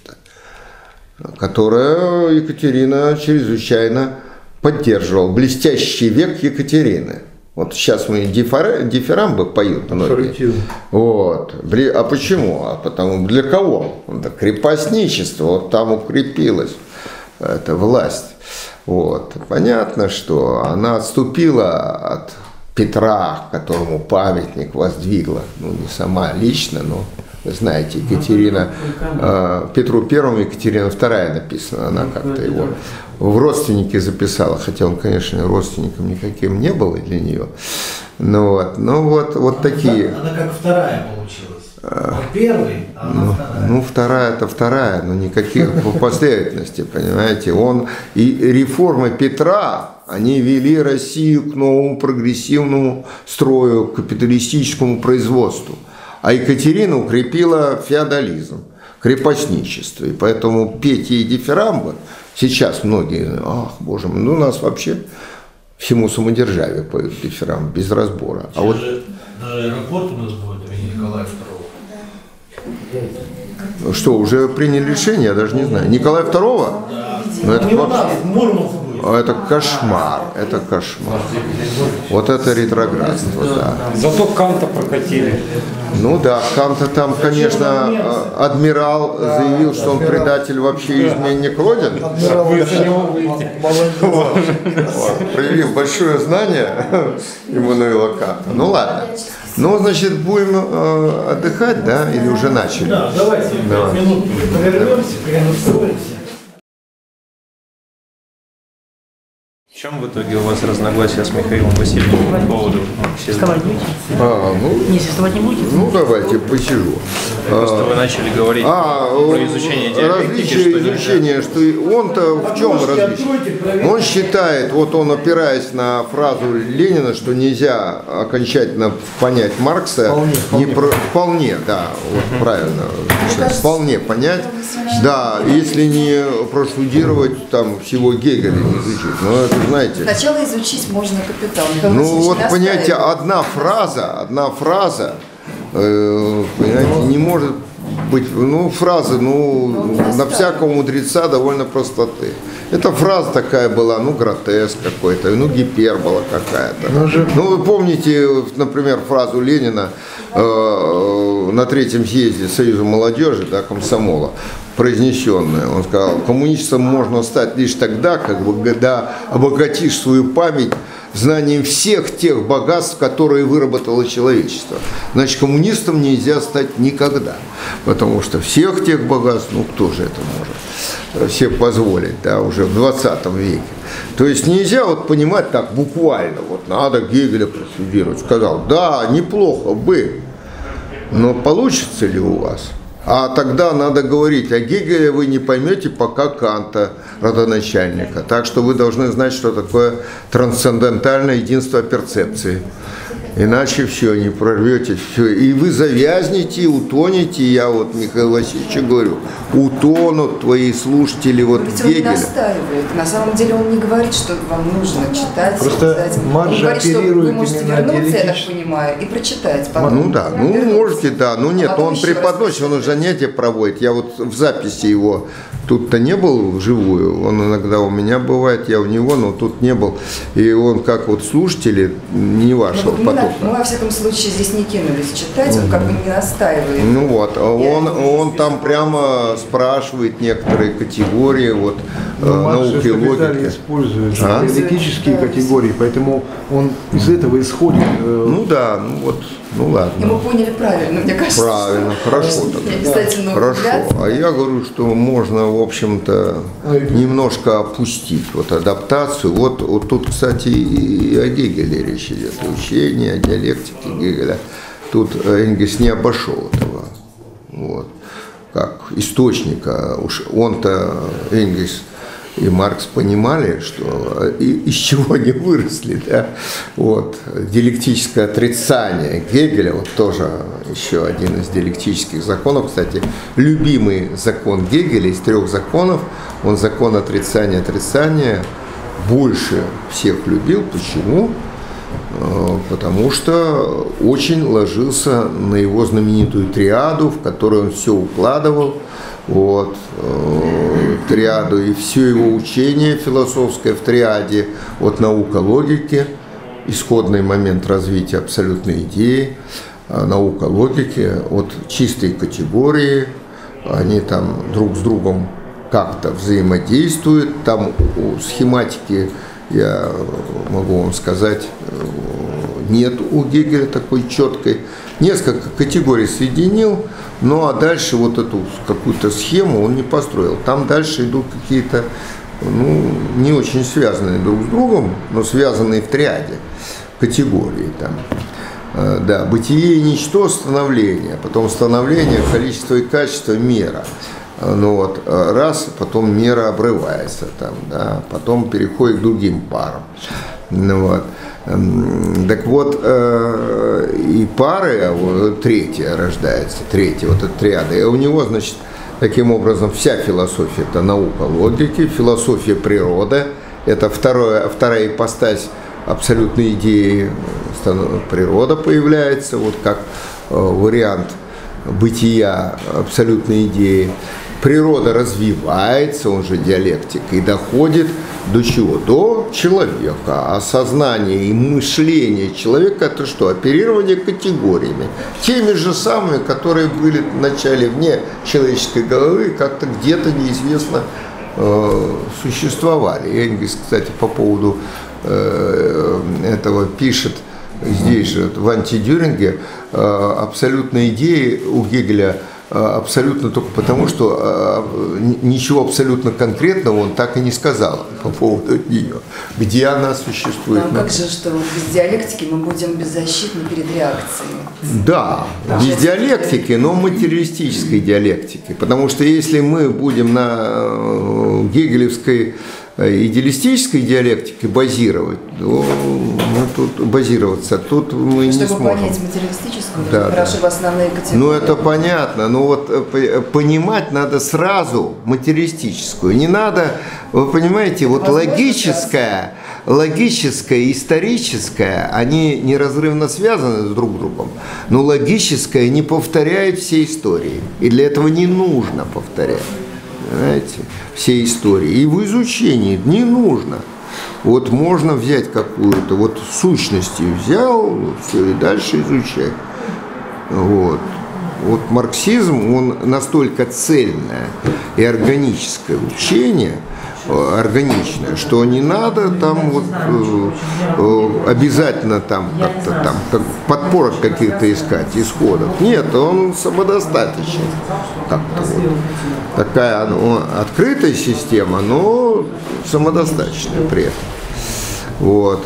которое Екатерина чрезвычайно поддерживала. Блестящий век Екатерины. Вот сейчас мы дифирамбы поют многие. Вот. А почему? А потому для кого? Это крепостничество, вот там укрепилась эта власть. Вот. Понятно, что она отступила от Петра, которому памятник воздвигла, ну не сама лично, но вы знаете, Екатерина, э, Петру Первому Екатерина Вторая написана, она как-то его в родственники записала, хотя он, конечно, родственником никаким не был для нее. Ну вот, ну вот, вот такие. Она, она как вторая получилась. Он первый, а она ну, вторая. Ну, вторая это вторая, но никаких последовательности, понимаете. Он и реформы Петра, они вели Россию к новому прогрессивному строю, к капиталистическому производству. А Екатерина укрепила феодализм, крепостничество. И поэтому петь ей дифирамбы сейчас многие, ах, боже мой, ну у нас вообще всему самодержавию поют дифирамбы без разбора. А вот даже, даже аэропорт у нас будет имени Николая Второго. Что, уже приняли решение, я даже не знаю. Николая Второго? Да. Ну, это, Не у нас, в Мурманск будет. это кошмар, это кошмар. Вот это ретроградство, да. Зато Канта прокатили. Ну да, Канта там, конечно, адмирал заявил, что он предатель, вообще изменник Родины. Вы за него выйдете. Вот, проявил большое знание Иммануила Канта. Ну ладно. Ну, значит, будем э, отдыхать, да? Или уже начали? Да, давайте, Давай. пять минут повернемся, перенастроимся. В чем в итоге у вас разногласия с Михаилом Васильевым по поводу вообще? Вставать будете? А, ну, Не, если вставать не будете? ну, давайте, посижу. Просто вы начали говорить А, про изучение диалектики, различие что изучения, что он-то в чем различие? Он считает, вот он, опираясь на фразу Ленина, что нельзя окончательно понять Маркса, Вполне, не про, вполне, да, вот правильно, вполне понять, да, если не проштудировать там всего Гегеля, не изучить, но это, знаете. Сначала изучить можно «Капитал». Михаил Ну Васильевич вот, не понимаете, оставит. одна фраза, одна фраза, э, понимаете, не может быть, ну, фраза, ну, на всякого мудреца довольно простоты. Эта фраза такая была, ну, гротеск какой-то, ну, гипербола какая-то. Ну, вы помните, например, фразу Ленина э, на третьем съезде Союза молодежи, да, комсомола, произнесенная. Он сказал, коммунистом можно стать лишь тогда, когда обогатишь свою память знанием всех тех богатств, которые выработало человечество. Значит, коммунистом нельзя стать никогда, потому что всех тех богатств, ну кто же это может себе позволить, да, уже в двадцатом веке. То есть нельзя вот понимать так буквально, вот надо Гегеля проштудировать. Сказал, да, неплохо бы, но получится ли у вас? А тогда надо говорить, а Гегеля вы не поймете, пока Канта, родоначальника. Так что вы должны знать, что такое трансцендентальное единство перцепции. Иначе все, не прорветесь, все. И вы завязнете, утонете, я вот Михаилу Васильевичу говорю, утонут твои слушатели вот Ведь Гегеля. он не настаивает. На самом деле он не говорит, что вам нужно читать. Просто читать. Марк Он же говорит, что вы оперирует можете именно вернуться, я так диалектич- понимаю, и прочитать. Потом. Ну да, ну Вернуться. можете, да, ну нет, А потом он еще раз преподносит, он занятия проводит. Я вот в записи его тут-то не был вживую, он иногда у меня бывает, я у него, но тут не был. И он как вот слушатели не Ну, вашего вот мы, на- потока. мы, во всяком случае, здесь не кинулись читать, он как бы не настаивает. Ну вот, а он, он там прямо спрашивает некоторые категории, вот э, науки и логики. Использует А? теоретические категории, поэтому он из этого исходит. Э... Ну да, ну вот, ну ладно. И мы поняли правильно, мне кажется. Правильно, хорошо. Не обязательно Хорошо. углубляться. А я говорю, что можно, в общем-то, немножко опустить вот адаптацию. Вот, вот тут, кстати, и о Гегеле речь идет, и учение, о диалектике Гегеля. Тут Энгельс не обошел этого. Вот. Как источника. Уж он-то, Энгельс и Маркс понимали, что из чего они выросли, да? Вот. Диалектическое отрицание Гегеля, вот тоже еще один из диалектических законов, кстати, любимый закон Гегеля из трех законов, он закон отрицания отрицания больше всех любил. Почему? Потому что очень ложился на его знаменитую триаду, в которую он все укладывал, вот, э, триаду, и все его учение философское в триаде, от наука логики, исходный момент развития абсолютной идеи, наука логики, от чистой категории, они там друг с другом как-то взаимодействуют, там у схематики, я могу вам сказать, нет у Гегеля такой четкой. Несколько категорий соединил, ну а дальше вот эту какую-то схему он не построил. Там дальше идут какие-то, ну, не очень связанные друг с другом, но связанные в триаде категории. Там. Да, бытие и ничто, становление, потом становление, количество и качество, мера. Ну вот, раз, потом мера обрывается, там, да, потом переходит к другим парам. Ну вот. Так вот, э, и пары, а вот третья рождается, третья, вот эта триада, и у него, значит, таким образом, вся философия – это наука логики, философия природы, это второе, вторая ипостась абсолютной идеи, природа появляется, вот как э, вариант бытия абсолютной идеи. Природа развивается, он же диалектик, и доходит до чего? До человека. А сознание и мышление человека – это что? Оперирование категориями. Теми же самыми, которые были в начале вне человеческой головы, как-то где-то неизвестно э, существовали. И Энгельс, кстати, по поводу э, этого пишет здесь же, в антидюринге, э, абсолютные идеи у Гегеля абсолютно только потому, что ничего абсолютно конкретного он так и не сказал по поводу нее, где она существует. Ну, а как же, что без диалектики мы будем беззащитны перед реакцией? Да, да, без диалектики, но материалистической диалектики, потому что если мы будем на гегелевской идеалистической диалектике базировать, то ну, тут базироваться, тут мы Чтобы не сможем. Чтобы понять материалистическую, да, хорошо да. основные категории. Ну это понятно, но вот понимать надо сразу материалистическую. Не надо, вы понимаете, вот Возможно, логическая, логическая и историческая, они неразрывно связаны друг с другом, но логическая не повторяет все истории, и для этого не нужно повторять. Знаете, все истории. И в изучении не нужно. Вот можно взять какую-то, вот сущности взял, все, и дальше изучать. Вот. Вот марксизм, он настолько цельное и органическое учение, органичное, что не надо там вот э, э, обязательно там как-то там как подпорок каких-то искать, исходов. Нет, он самодостаточен. Как-то вот. Такая ну, открытая система, но самодостаточная при этом. Вот.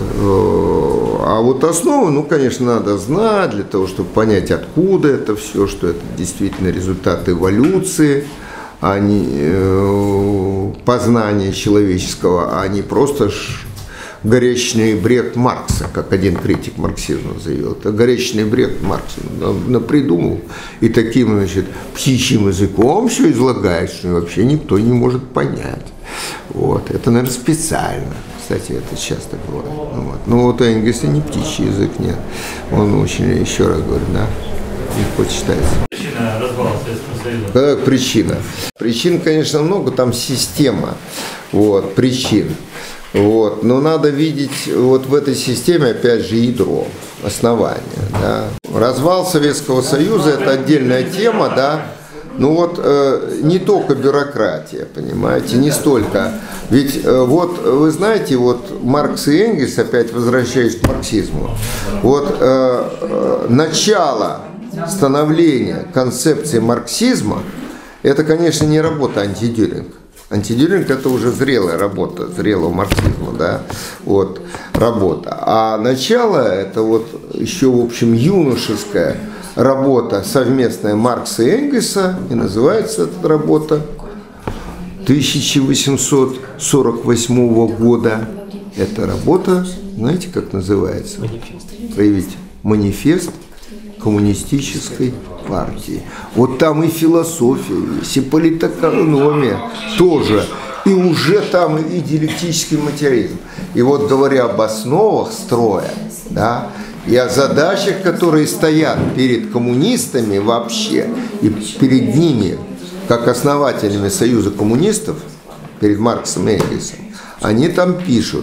А вот основу, ну, конечно, надо знать для того, чтобы понять, откуда это все, что это действительно результат эволюции, а не э, познания человеческого, а не просто горячный бред Маркса, как один критик марксизма заявил. Это горячный бред Маркса напридумал и таким, значит, птичьим языком все излагает, что вообще никто не может понять. Вот. Это, наверное, специально. Кстати, это часто бывает. Вот. Но вот у Энгельса не птичий язык, нет. Он очень, еще раз говорю, да, легко читается. Причина развала Советского Союза? Как причина? Причин, конечно, много, там система вот, причин. Вот. Но надо видеть вот в этой системе, опять же, ядро, основание. Да. Развал Советского Союза – это отдельная тема, да. Ну вот э, не только бюрократия, понимаете, не столько. Ведь э, вот вы знаете, вот Маркс и Энгельс, опять возвращаясь к марксизму, вот э, э, начало становления концепции марксизма, это, конечно, не работа антидюринг. Антидюринг – это уже зрелая работа, зрелого марксизма, да, вот, работа. А начало – это вот еще, в общем, юношеская работа совместная Маркса и Энгельса, и называется эта работа тысяча восемьсот сорок восьмого года. Эта работа, знаете, как называется? Проявите. Манифест коммунистической партии. Вот там и философия есть, и политэкономия тоже, и уже там и диалектический материализм. И вот говоря об основах строя, да, и о задачах, которые стоят перед коммунистами вообще, и перед ними, как основателями Союза коммунистов, перед Марксом и Энгельсом, они там пишут: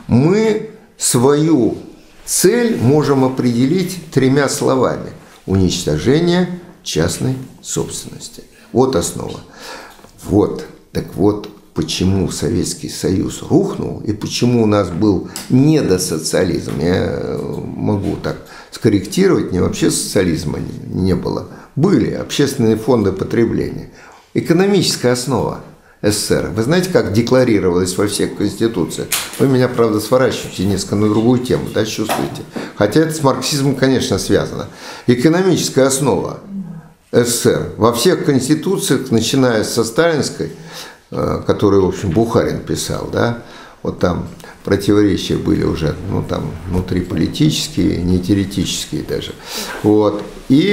мы свою цель можем определить тремя словами: уничтожение частной собственности. Вот основа. Вот, так вот, почему Советский Союз рухнул и почему у нас был недосоциализм. Я могу так скорректировать, не вообще социализма не, не было. Были общественные фонды потребления. Экономическая основа СССР. Вы знаете, как декларировалось во всех конституциях? Вы меня, правда, сворачиваете несколько на другую тему, да, чувствуете? Хотя это с марксизмом, конечно, связано. Экономическая основа СССР во всех конституциях, начиная со сталинской, которую, в общем, Бухарин писал, да, вот там противоречия были уже, ну, там, внутриполитические, не теоретические даже, вот, и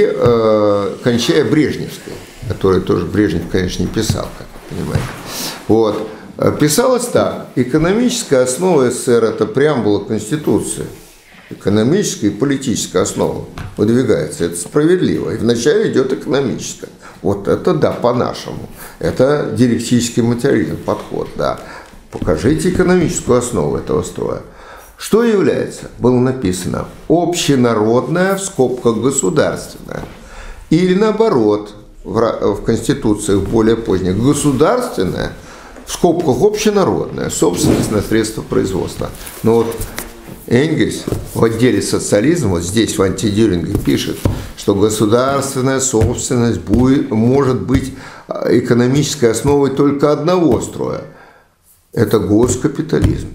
э, кончая Брежневской, которую тоже Брежнев, конечно, не писал, как вы понимаете, вот, писалось так: экономическая основа СССР – это преамбула Конституции, экономическая и политическая основа выдвигается, это справедливо, и вначале идет экономическая. Вот это да, по-нашему. Это диалектический материализм, подход, да. Покажите экономическую основу этого строя. Что является? Было написано общенародное в скобках государственное. Или наоборот, в, в конституциях более поздних, государственное в скобках общенародное, собственность на средства производства. Но вот Энгельс в отделе социализма, вот здесь в антидюринге пишет, что государственная собственность будет, может быть экономической основой только одного строя. Это госкапитализм.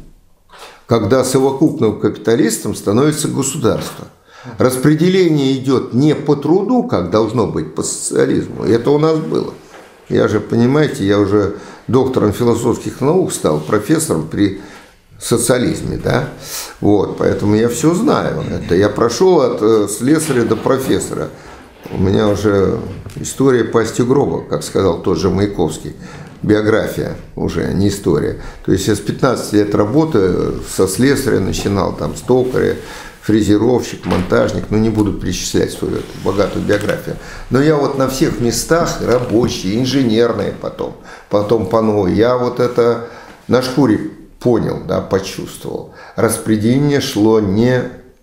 Когда совокупным капиталистом становится государство. Распределение идет не по труду, как должно быть по социализму. И это у нас было. Я же, понимаете, я уже доктором философских наук стал, профессором при социализме, да, вот, поэтому я все знаю. Это я прошел от слесаря до профессора. У меня уже история пасти гроба, как сказал тот же Маяковский. Биография уже, не история. То есть я с пятнадцати лет работы со слесаря начинал, там, стокаря, фрезеровщик, монтажник, ну, не буду перечислять свою эту богатую биографию. Но я вот на всех местах, рабочий, инженерный потом, потом по новой, я вот это на шкуре понял, да, почувствовал. Распределение шло не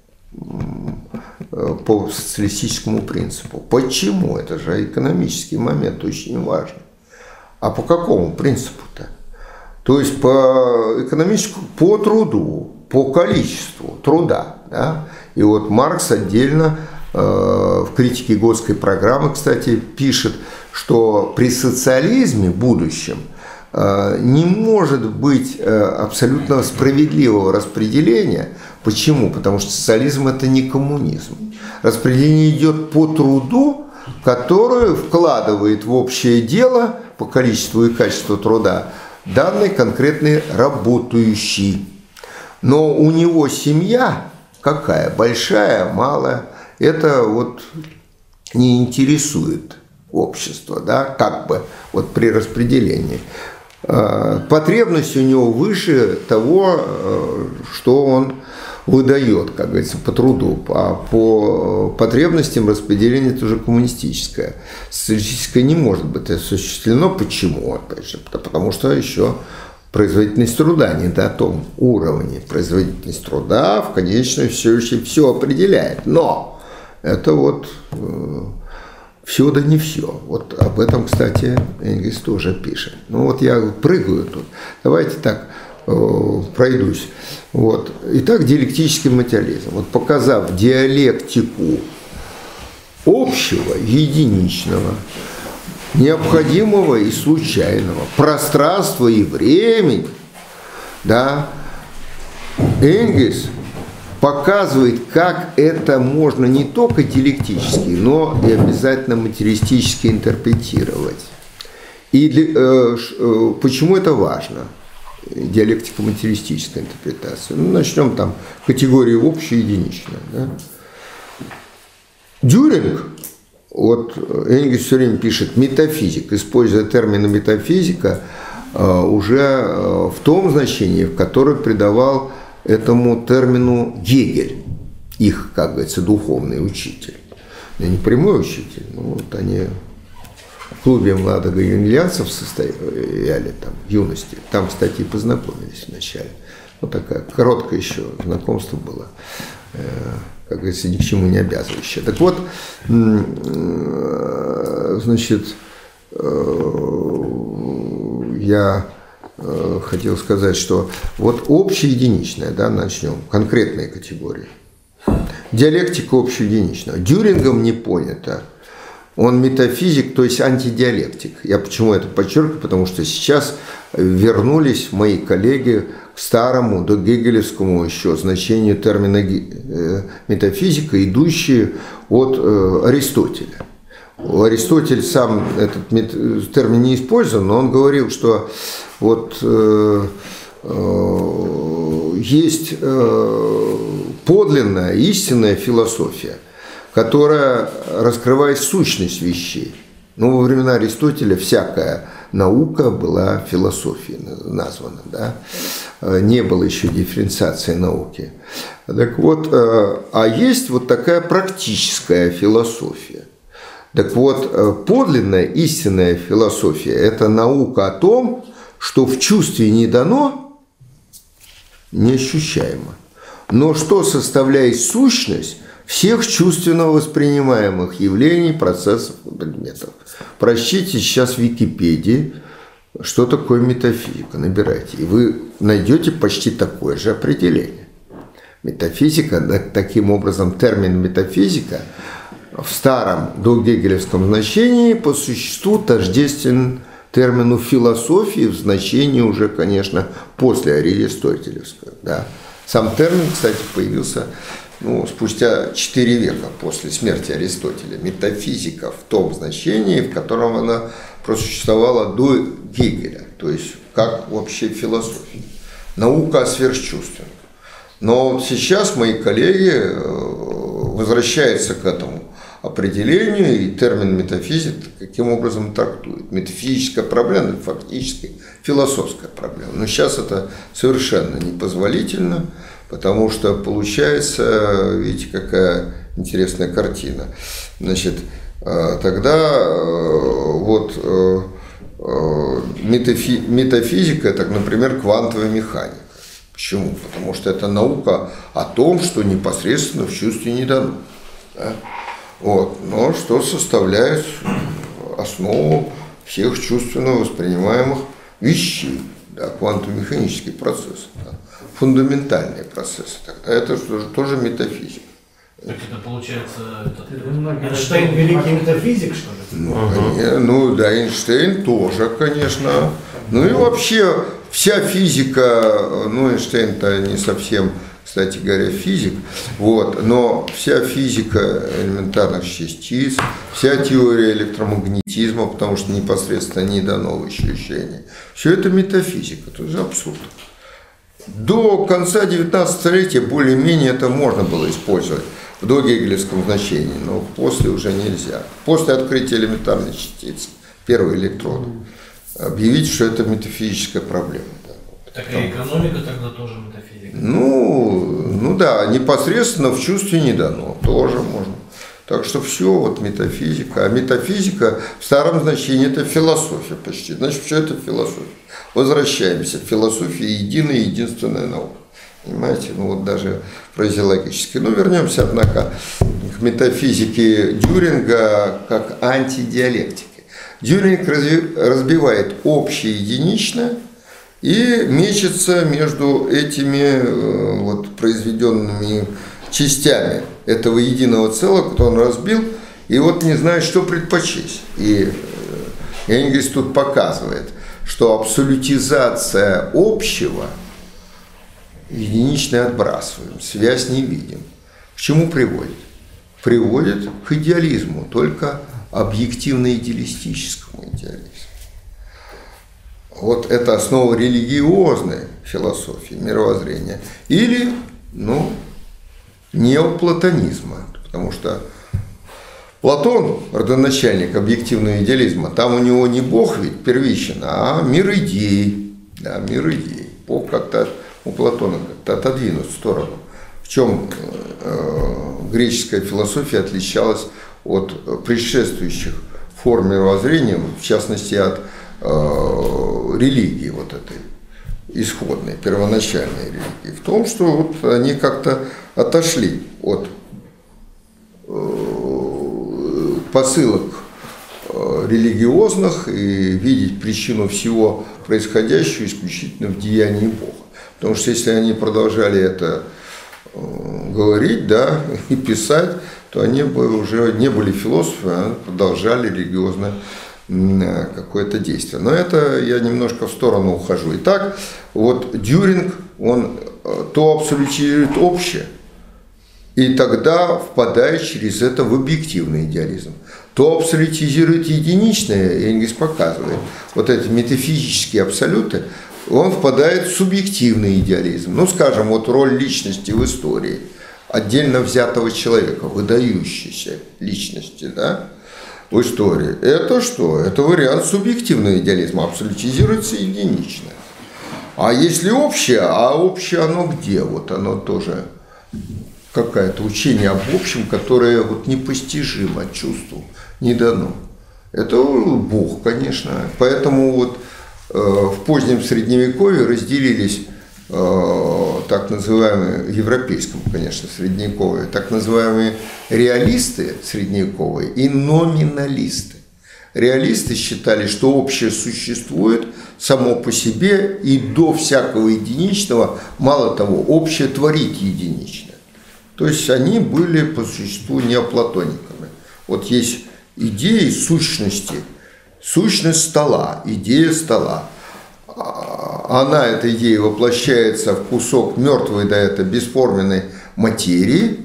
по социалистическому принципу. Почему? Это же экономический момент, очень важный. А по какому принципу-то? То есть по экономическому, по труду, по количеству труда. Да? И вот Маркс отдельно э, в критике Готской программы, кстати, пишет, что при социализме будущем не может быть абсолютно справедливого распределения. Почему? Потому что социализм – это не коммунизм. Распределение идет по труду, которое вкладывает в общее дело по количеству и качеству труда данный конкретный работающий. Но у него семья какая? Большая, малая? Это вот не интересует общество, да, как бы вот при распределении. Потребность у него выше того, что он выдает, как говорится, по труду. А по потребностям распределение это уже коммунистическое. Социалистическое не может быть осуществлено. Почему? Опять же, потому что еще производительность труда не на том уровне. Производительность труда в конечном все еще все определяет. Но это вот Все да не все. Вот об этом, кстати, Энгельс тоже пишет. Ну вот я прыгаю тут. Давайте так э, пройдусь. Вот. Итак, диалектический материализм. Вот показав диалектику общего, единичного, необходимого и случайного, пространства и времени, да, Энгельс показывает, как это можно не только диалектически, но и обязательно материалистически интерпретировать. И для, э, э, почему это важно? Диалектика материалистическая интерпретация. Ну, начнем там категории общая и единичная. Да? Дюринг, вот Энгельс все время пишет метафизик, используя термин метафизика э, уже э, в том значении, в которое придавал этому термину Гегель, их, как говорится, духовный учитель. Не прямой учитель, но вот они в клубе младогегельянцев состояли там в юности. Там, кстати, и познакомились вначале. Вот такая короткое еще знакомство было, как говорится, ни к чему не обязывающее. Так вот, значит, я хотел сказать, что вот общеединичное, да, начнем, конкретные категории. Диалектика общеединичная. Дюрингом не понято. Он метафизик, то есть антидиалектик. Я почему это подчеркиваю? Потому что сейчас вернулись мои коллеги к старому, до гегелевскому еще значению термина метафизика, идущие от Аристотеля. Аристотель сам этот термин не использовал, но он говорил, что вот э, э, есть э, подлинная, истинная философия, которая раскрывает сущность вещей. Но во времена Аристотеля всякая наука была философией названа, да? Не было еще дифференциации науки. Так вот, э, а есть вот такая практическая философия. Так вот, подлинная, истинная философия – это наука о том, что в чувстве не дано, неощущаемо, но что составляет сущность всех чувственно воспринимаемых явлений, процессов и предметов. Прочтите сейчас в Википедии, что такое метафизика, набирайте, и вы найдете почти такое же определение. Метафизика, таким образом, термин метафизика – в старом догегелевском значении по существу тождествен термину философии в значении уже, конечно, после аристотелевского. Да. Сам термин, кстати, появился ну, спустя четыре века после смерти Аристотеля. Метафизика в том значении, в котором она просуществовала до Гегеля, то есть как вообще философия. Наука о сверхчувственном. Но сейчас мои коллеги возвращаются к этому определению, и термин метафизик каким образом трактует. Метафизическая проблема, фактически философская проблема. Но сейчас это совершенно непозволительно, потому что получается, видите, какая интересная картина. Значит, тогда вот метафи, метафизика, это, например, квантовая механика. Почему? Потому что это наука о том, что непосредственно в чувстве не дано. Да? Вот. Но что составляет основу всех чувственно воспринимаемых вещей, да, квантово-механический процесс, да, фундаментальные процессы. Тогда это тоже метафизика. Так это получается, этот, Эйнштейн великий метафизик, что ли? Ну, конечно, ну да, Эйнштейн тоже, конечно. Ну и вообще вся физика, ну Эйнштейн-то не совсем, кстати говоря, физик, вот, но вся физика элементарных частиц, вся теория электромагнетизма, потому что непосредственно не дано ощущение, все это метафизика, это же абсурд. До конца девятнадцатого столетия более-менее это можно было использовать в догегелевском значении, но после уже нельзя. После открытия элементарной частицы, первого электрода, объявить, что это метафизическая проблема. Так и экономика тогда тоже метафизика. Ну, ну да, непосредственно в чувстве не дано, тоже можно. Так что все, вот метафизика. А метафизика в старом значении это философия почти. Значит, все это философия. Возвращаемся. Философия единая, единственная наука. Понимаете? Ну вот даже фразеологически. Ну вернемся, однако, к метафизике Дюринга как антидиалектике. Дюринг разбивает общее и единичное и мечется между этими вот произведенными частями этого единого целого, который он разбил, и вот не знает, что предпочесть. И Энгельс тут показывает, что абсолютизация общего единичное отбрасываем, связь не видим. К чему приводит? Приводит к идеализму, только объективно-идеалистическому идеализму. Вот это основа религиозной философии, мировоззрения. Или, ну, неоплатонизма, потому что Платон, родоначальник объективного идеализма, там у него не Бог ведь первичен, а мир идей. Да, мир идей. Бог как-то у Платона как-то отодвинут в сторону. В чем э, греческая философия отличалась от предшествующих форм мировоззрения, в частности от э, религии вот этой исходной, первоначальной религии, в том, что вот они как-то отошли от э, посылок э, религиозных и видеть причину всего происходящего исключительно в деянии Бога. Потому что если они продолжали это э, говорить, да, и писать, то они бы уже не были философы, а продолжали религиозное какое-то действие. Но это я немножко в сторону ухожу. Итак, вот Дюринг, он то абсолютизирует общее, и тогда впадает через это в объективный идеализм. То абсолютизирует единичное, Энгельс показывает, вот эти метафизические абсолюты, он впадает в субъективный идеализм. Ну, скажем, вот роль личности в истории, отдельно взятого человека, выдающейся личности, да, в истории. Это что? Это вариант субъективного идеализма, абсолютизируется единичное. А если общее, а общее оно где? Вот оно тоже какое-то учение об общем, которое вот непостижимо чувству не дано. Это Бог, конечно. Поэтому вот э, в позднем Средневековье разделились э, так называемые, в европейском, конечно, Средневековье, так называемые реалисты средневековые и номиналисты. Реалисты считали, что общее существует само по себе и до всякого единичного, мало того, общее творит единичное. То есть они были по существу неоплатониками. Вот есть идеи сущности, сущность стола, идея стола. Она, эта идея, воплощается в кусок мертвой до этого бесформенной материи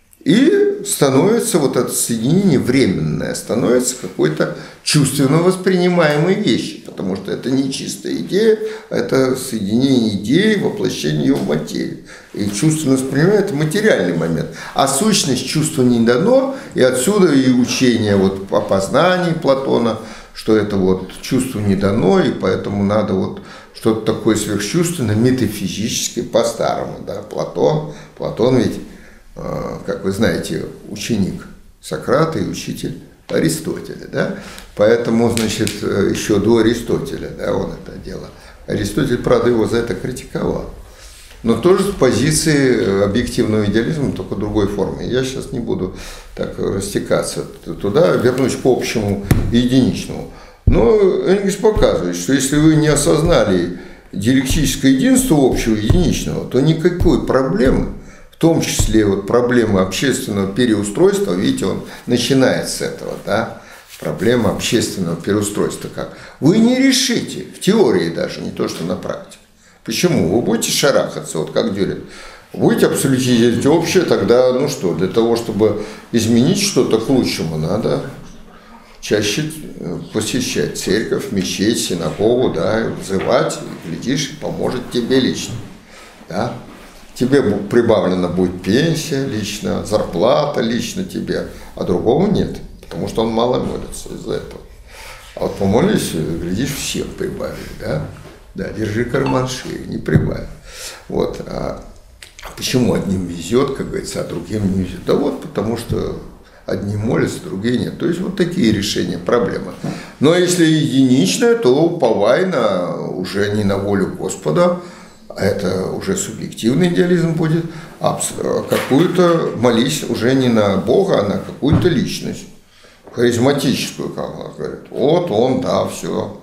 и становится, вот это соединение временное, становится какой-то чувственно воспринимаемой вещью, потому что это не чистая идея, это соединение идеи, воплощение ее в материю. И чувственно воспринимает материальный момент. А сущность чувства не дано, и отсюда и учение вот о познании Платона, что это вот чувство не дано, и поэтому надо вот что-то такое сверхчувственное, метафизическое, по-старому. Да? Платон, Платон ведь, как вы знаете, ученик Сократа и учитель Аристотеля. Да? Поэтому, значит, еще до Аристотеля, да, он это делал. Аристотель, правда, его за это критиковал. Но тоже с позиции объективного идеализма, только другой формы. Я сейчас не буду так растекаться туда, вернусь к общему и единичному. Но Энгельс показывает, что если вы не осознали диалектическое единство общего и единичного, то никакой проблемы, в том числе вот проблемы общественного переустройства, видите, он начинает с этого, да, проблема общественного переустройства как, вы не решите, в теории даже, не то что на практике. Почему? Вы будете шарахаться, вот как Дюринг. Будете абсолютизировать общее, тогда, ну что, для того, чтобы изменить что-то к лучшему, надо чаще посещать церковь, мечеть, синагогу, да, взывать, и, глядишь, поможет тебе лично. Да? Тебе прибавлена будет пенсия лично, зарплата лично тебе, а другого нет, потому что он мало молится из-за этого. А вот помолись, глядишь, всех прибавили, да? Да, держи карман шире, не прибавь. Вот. А почему одним везет, как говорится, а другим не везет? Да вот потому что одни молятся, другие нет. То есть вот такие решения проблемы. Но если единичное, то уповай на, уже не на волю Господа, это уже субъективный идеализм будет, а какую-то молись уже не на Бога, а на какую-то личность, харизматическую, как она говорит. Вот он, да, все,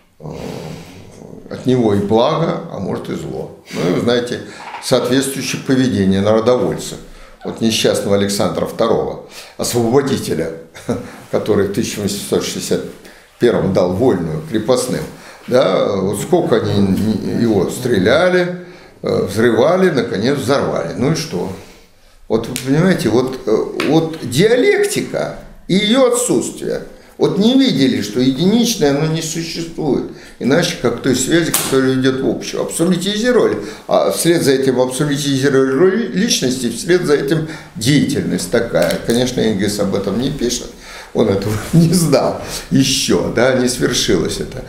от него и благо, а может и зло. Ну и, знаете, соответствующее поведение народовольца. Вот несчастного Александра второго, освободителя, который в тысяча восемьсот шестьдесят первом дал вольную крепостным. Да, вот сколько они его стреляли, взрывали, наконец взорвали. Ну и что? Вот вы понимаете, вот, вот диалектика и ее отсутствие. Вот не видели, что единичное оно не существует. Иначе как той связи, которая идет в общую. Абсолютизировали, а вслед за этим абсолютизировали личности, вслед за этим деятельность такая. Конечно, Энгельс об этом не пишет. Он этого не знал еще, да, не свершилось это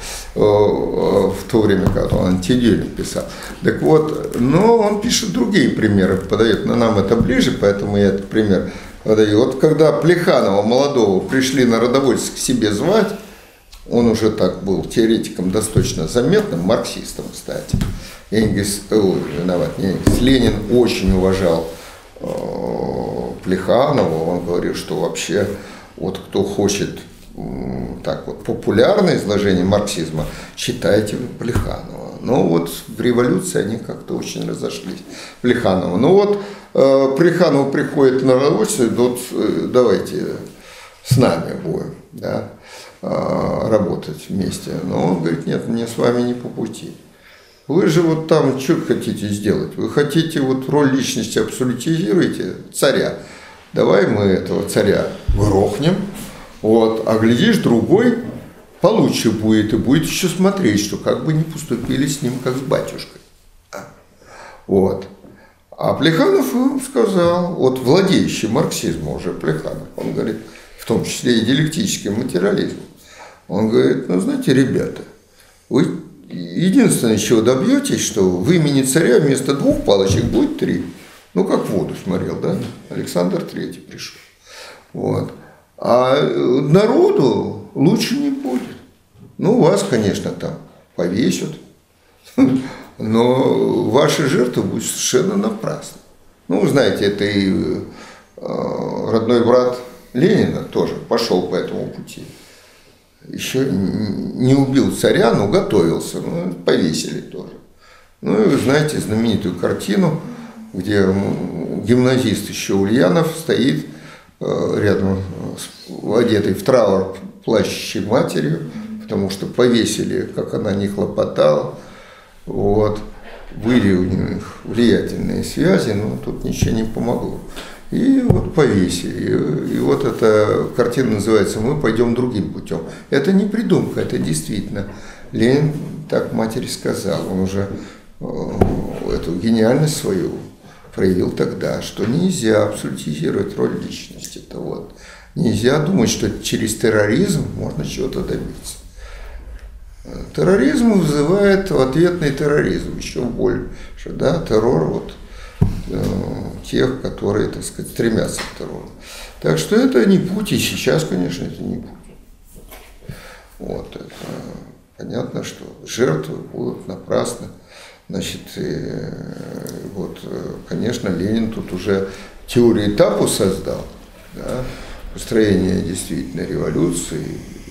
в то время, когда он антидюринг писал. Так вот, но он пишет другие примеры, подает, но нам это ближе, поэтому я этот пример подаю. Вот когда Плеханова молодого пришли народовольцев к себе звать, он уже так был теоретиком достаточно заметным, марксистом, кстати. Энгельс, ой, виноват, не Энгельс, Ленин очень уважал э, Плеханова, он говорил, что вообще вот кто хочет так вот популярное изложение марксизма, читайте Плеханова. Но вот в революции они как-то очень разошлись. Плеханова. Ну вот э, Плеханов приходит на народовольство, вот э, давайте с нами будем, да, э, работать вместе. Но он говорит, нет, мне с вами не по пути. Вы же вот там что хотите сделать? Вы хотите вот роль личности абсолютизируете царя. Давай мы этого царя грохнем, вот, а глядишь, другой получше будет, и будет еще смотреть, что как бы не поступили с ним, как с батюшкой. Вот. А Плеханов сказал, вот владеющий марксизмом уже Плеханов, он говорит, в том числе и диалектическим материализмом, он говорит, ну, знаете, ребята, вы единственное, чего добьетесь, что в имени царя вместо двух палочек будет три. Ну, как в воду смотрел, да? Александр третий пришел. Вот. А народу лучше не будет. Ну, вас, конечно, там повесят, но ваши жертвы будут совершенно напрасны. Ну, вы знаете, это и родной брат Ленина тоже пошел по этому пути. Еще не убил царя, но готовился, ну, повесили тоже. Ну, и вы знаете знаменитую картину, где гимназист еще Ульянов стоит рядом с одетой в траур плачущей матерью, потому что повесили, как она не хлопотала. Вот. Были у них влиятельные связи, но тут ничего не помогло. И вот повесили. И вот эта картина называется «Мы пойдем другим путем». Это не придумка, это действительно. Ленин так матери сказал. Он уже эту гениальность свою проявил тогда, что нельзя абсолютизировать роль личности. Это вот. Нельзя думать, что через терроризм можно чего-то добиться. Терроризм вызывает ответный терроризм, еще больше, да, террор вот э, тех, которые, так сказать, стремятся к террору. Так что это не путь, и сейчас, конечно, это не путь. Вот, это понятно, что жертвы будут напрасно. Значит, и, вот, конечно, Ленин тут уже теорию этапу создал, да, построение действительно революции,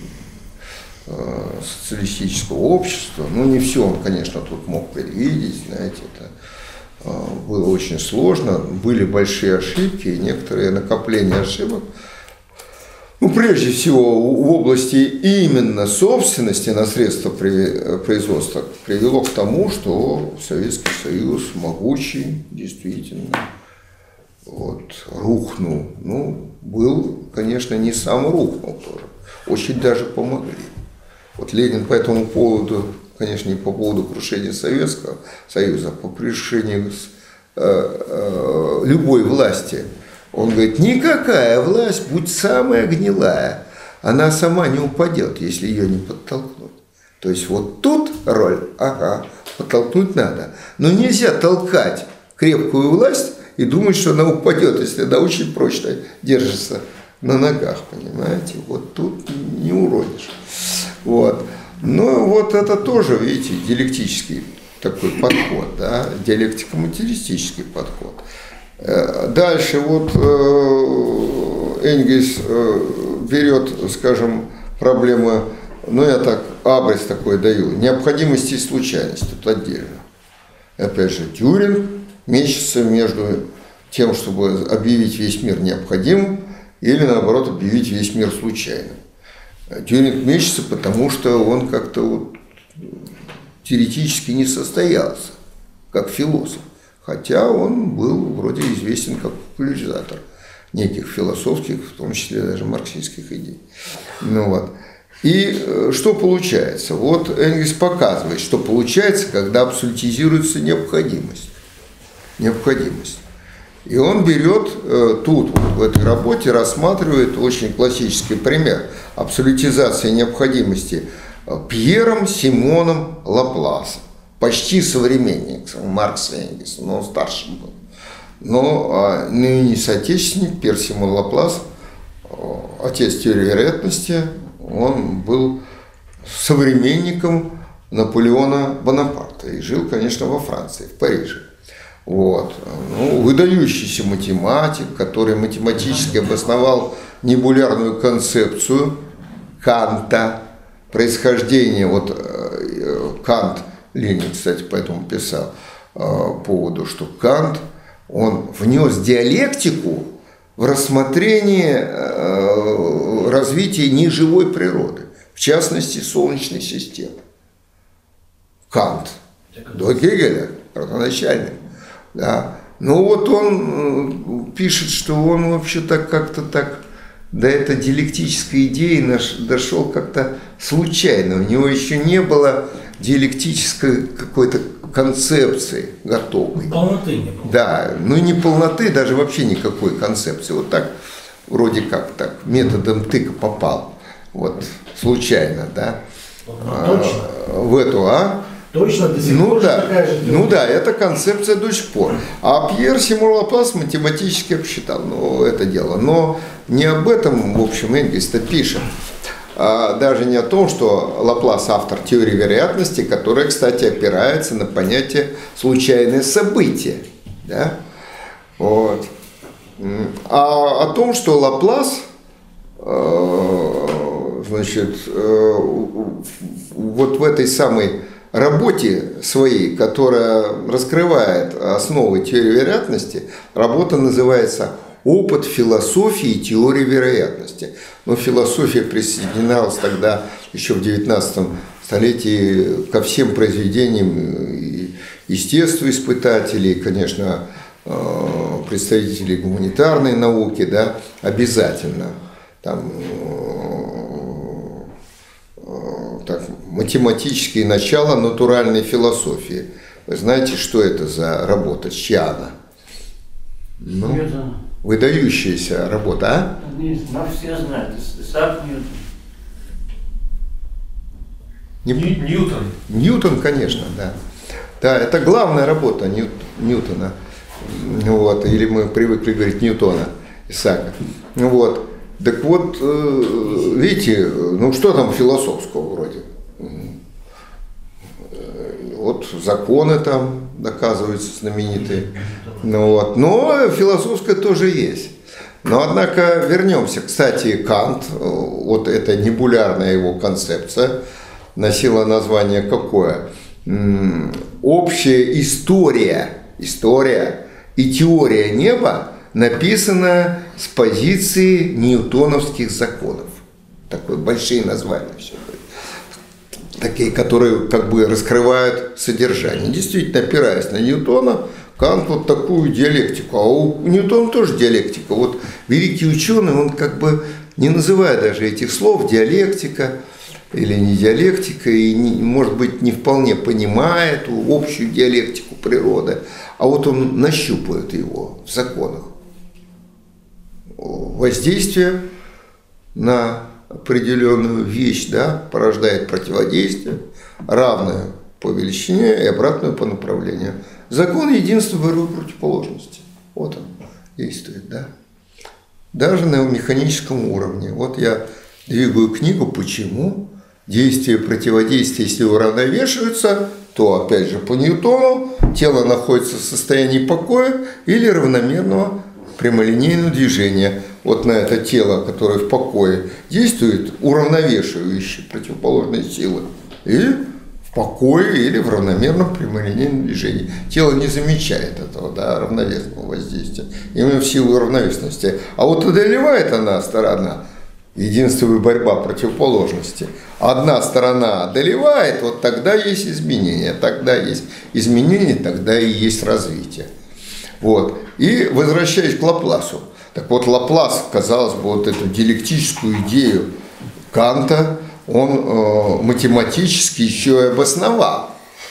э, социалистического общества. Ну, не все он, конечно, тут мог предвидеть, знаете, это э, было очень сложно, были большие ошибки, и некоторые накопления ошибок. Ну, прежде всего, в области именно собственности на средства производства привело к тому, что Советский Союз могучий, действительно, вот, рухнул. Ну, был, конечно, не сам рухнул тоже, очень даже помогли. Вот Ленин по этому поводу, конечно, не по поводу крушения Советского Союза, а по крушению э, э, любой власти. Он говорит, никакая власть, будь самая гнилая, она сама не упадет, если ее не подтолкнуть. То есть вот тут роль, ага, подтолкнуть надо. Но нельзя толкать крепкую власть и думать, что она упадет, если она очень прочно держится на ногах, понимаете. Вот тут не уронишь. Вот. Но вот это тоже, видите, диалектический такой подход, да, диалектико-материалистический подход. Дальше вот Энгельс берет, скажем, проблемы, ну я так, абрис такой даю, необходимости и случайности, тут отдельно. Опять же, Тьюринг мечется между тем, чтобы объявить весь мир необходимым, или наоборот объявить весь мир случайным. Тьюринг мечется, потому что он как-то вот теоретически не состоялся, как философ. Хотя он был вроде известен как популяризатор неких философских, в том числе даже марксистских идей. Ну, вот. И что получается? Вот Энгельс показывает, что получается, когда абсолютизируется необходимость. Необходимость. И он берет э, тут, вот, в этой работе, рассматривает очень классический пример абсолютизации необходимости Пьером Симоном Лапласом. Почти современник Маркса и Энгельса, но он старше был. Но а, ну, и не соотечественник, Пьер Симон Лаплас, отец теории вероятности, он был современником Наполеона Бонапарта и жил, конечно, во Франции, в Париже. Вот. Ну, выдающийся математик, который математически обосновал небулярную концепцию Канта, происхождение, вот Кант, Ленин, кстати, поэтому писал по поводу, что Кант, он внес диалектику в рассмотрение развития неживой природы, в частности, Солнечной системы. Кант, до Гегеля, родоначальник. Да. Ну вот он пишет, что он вообще так как-то так до этой диалектической идеи наш, дошел как-то случайно. У него еще не было диалектической какой-то концепции готовой. Полноты не было. Да, ну не полноты, даже вообще никакой концепции. Вот так, вроде как так, методом тыка попал. Вот, случайно, да. Ну, точно. А, в эту, а? Точно до сих ну, пор да. такая же. Ну да, это концепция до сих пор. А Пьер Симон Лаплас математически обсчитал, ну, это дело. Но не об этом, в общем, Энгельс-то пишет. А даже не о том, что Лаплас автор теории вероятности, которая, кстати, опирается на понятие случайное событие. Да? Вот. А о том, что Лаплас, значит, вот в этой самой работе своей, которая раскрывает основы теории вероятности, работа называется «Опыт философии и теории вероятности». Но философия присоединялась тогда, еще в девятнадцатом столетии, ко всем произведениям естествоиспытателей, конечно, представителей гуманитарной науки, да, обязательно. Там, так, математические начала натуральной философии. Вы знаете, что это за работа? Чья она? Ну, выдающаяся работа, а? Ну, все знают. Исаак Ньютон. Не... Ньютон. Ньютон, конечно, да. Да, это главная работа Нью... Ньютона. Вот, или мы привыкли говорить Ньютона, Исаака. Вот. Так вот, видите, ну что там философского вроде? Вот законы там доказываются знаменитые. Ну, вот. Но философское тоже есть. Но, однако, вернемся. Кстати, Кант, вот эта небулярная его концепция, носила название какое? Общая история, история и теория неба написана с позиции ньютоновских законов. Такое большие названия все. Такие, которые как бы раскрывают содержание. Действительно, опираясь на Ньютона, Кант вот такую диалектику. А у Ньютона тоже диалектика. Вот великий ученый, он как бы не называя даже этих слов диалектика или не диалектика, и, не, может быть, не вполне понимает общую диалектику природы, а вот он нащупает его в законах. Воздействие на определенную вещь, да, порождает противодействие, равное по величине и обратное по направлению. Закон единства борьбы противоположности. Вот он действует, да. Даже на механическом уровне. Вот я двигаю книгу, почему действие противодействия, если уравновешиваются, то, опять же, по Ньютону тело находится в состоянии покоя или равномерного прямолинейного движения. Вот на это тело, которое в покое, действует уравновешивающие противоположные силы. И в покое или в равномерном прямолинейном движении. Тело не замечает этого, да, равновесного воздействия. Именно в силу равновесности. А вот одолевает она сторона, единственная борьба противоположности. Одна сторона одолевает, вот тогда есть изменения. Тогда есть изменения, тогда и есть развитие. Вот. И возвращаясь к Лапласу. Так вот, Лаплас, казалось бы, вот эту диалектическую идею Канта, он э, математически еще и обосновал.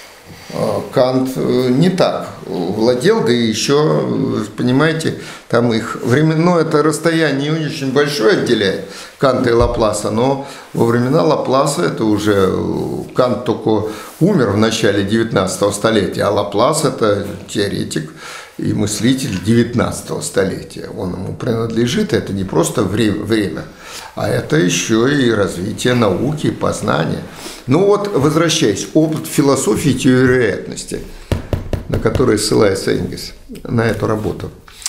Э, Кант э, не так владел, да и еще, понимаете, там их временное это расстояние не очень большое отделяет Канта и Лапласа, но во времена Лапласа это уже Кант только умер в начале девятнадцатого столетия, а Лаплас это теоретик и мыслитель девятнадцатого столетия. Он ему принадлежит, это не просто время, время, а это еще и развитие науки, познания. Ну вот, возвращаясь, опыт философии теории вероятности, на который ссылается Энгельс, на эту работу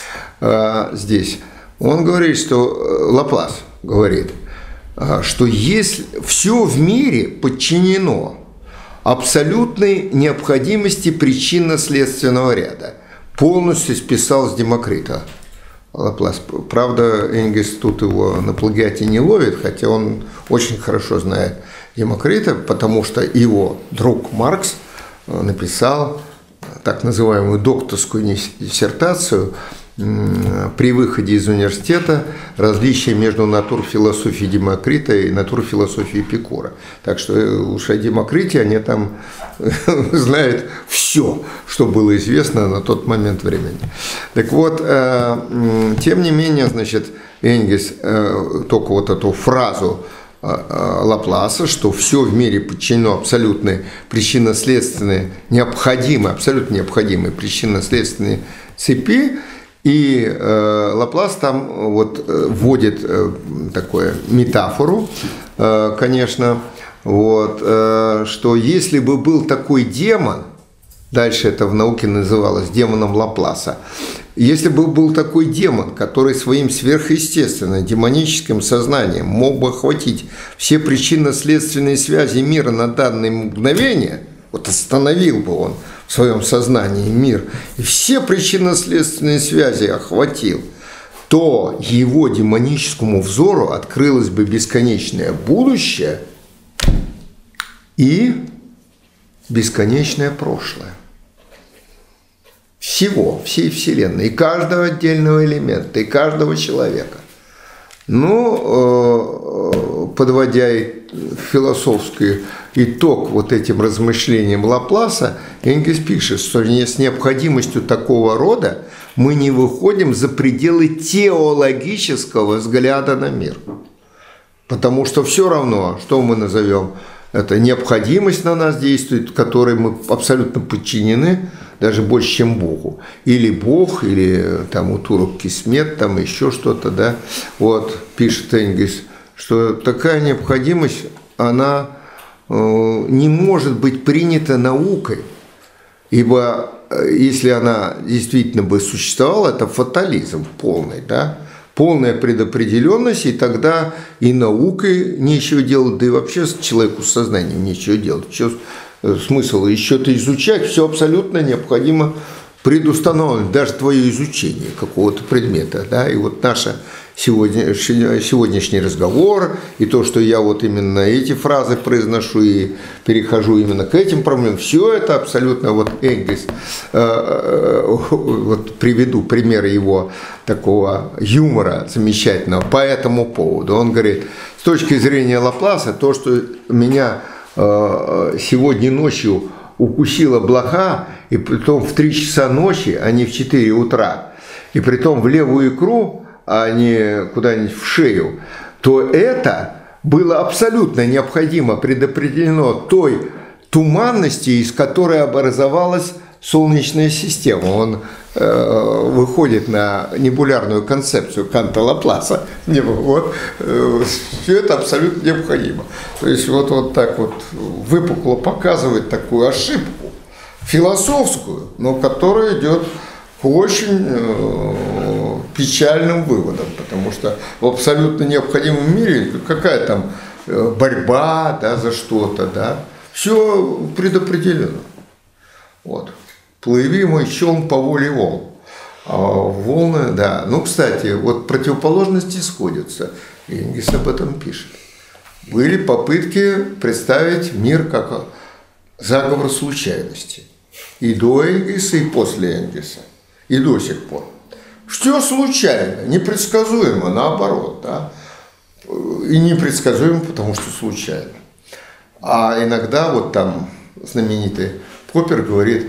а, здесь. Он говорит, что Лаплас говорит, что если все в мире подчинено абсолютной необходимости причинно-следственного ряда, полностью списал с Демокрита Лаплас. Правда, Энгельс тут его на плагиате не ловит, хотя он очень хорошо знает Демокрита, потому что его друг Маркс написал так называемую докторскую диссертацию при выходе из университета различия между натурфилософией Демокрита и натурфилософией Эпикура. Так что уж о Демокрите они там знают все, что было известно на тот момент времени. Так вот, тем не менее, значит, Энгельс только вот эту фразу Лапласа, что все в мире подчинено абсолютной причинно-следственной, необходимой, абсолютно необходимой причинно-следственной цепи. И э, Лаплас там вот вводит э, такую метафору, э, конечно, вот, э, что если бы был такой демон, дальше это в науке называлось демоном Лапласа, если бы был такой демон, который своим сверхъестественным демоническим сознанием мог бы охватить все причинно-следственные связи мира на данное мгновение, вот остановил бы он в своем сознании мир и все причинно-следственные связи охватил, то его демоническому взору открылось бы бесконечное будущее и бесконечное прошлое. Всего, всей Вселенной, и каждого отдельного элемента, и каждого человека. Ну, подводя философский итог вот этим размышлениям Лапласа, Энгельс пишет, что с необходимостью такого рода мы не выходим за пределы теологического взгляда на мир. Потому что все равно, что мы назовем, это необходимость на нас действует, которой мы абсолютно подчинены, даже больше, чем Богу. Или Бог, или там у турок Кисмет, там еще что-то, да. Вот, пишет Энгельс, что такая необходимость, она э, не может быть принята наукой, ибо э, если она действительно бы существовала, это фатализм полный, да. Полная предопределенность, и тогда и наукой нечего делать, да и вообще человеку с сознанием нечего делать. Что смысл еще-то изучать, все абсолютно необходимо предустановлено, даже твое изучение какого-то предмета. Да? И вот наш сегодня, сегодняшний разговор, и то, что я вот именно эти фразы произношу и перехожу именно к этим проблемам, все это абсолютно, вот Энгельс, вот приведу пример его такого юмора замечательного по этому поводу. Он говорит, с точки зрения Лапласа, то, что меня сегодня ночью укусила блоха, и притом в три часа ночи, а не в четыре утра, и притом в левую икру, а не куда-нибудь в шею, то это было абсолютно необходимо, предопределено той туманности, из которой образовалась Солнечная система. Он э, выходит на небулярную концепцию Канта Лапласа. Вот, э, все это абсолютно необходимо. То есть вот, вот так вот выпукло показывает такую ошибку философскую, но которая идет к очень э, печальным выводам, потому что в абсолютно необходимом мире какая там э, борьба, да, за что-то, да, все предопределено. Вот. Плыви, мой челн, по воле волн. А волны, да. Ну, кстати, вот противоположности сходятся. Энгельс об этом пишет. Были попытки представить мир как заговор случайности. И до Энгельса, и после Энгельса. И до сих пор. Все случайно, непредсказуемо, наоборот. Да? И непредсказуемо, потому что случайно. А иногда вот там знаменитый Поппер говорит,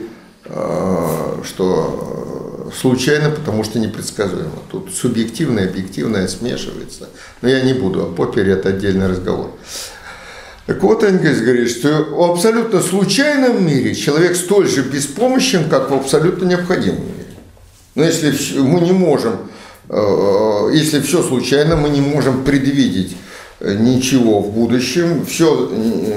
что случайно, потому что непредсказуемо. Тут субъективное и объективное смешивается. Но я не буду, о Поппере это отдельный разговор. Так вот, Энгельс говорит, что в абсолютно случайном мире человек столь же беспомощен, как в абсолютно необходимом мире. Но если мы не можем, если все случайно, мы не можем предвидеть ничего в будущем, все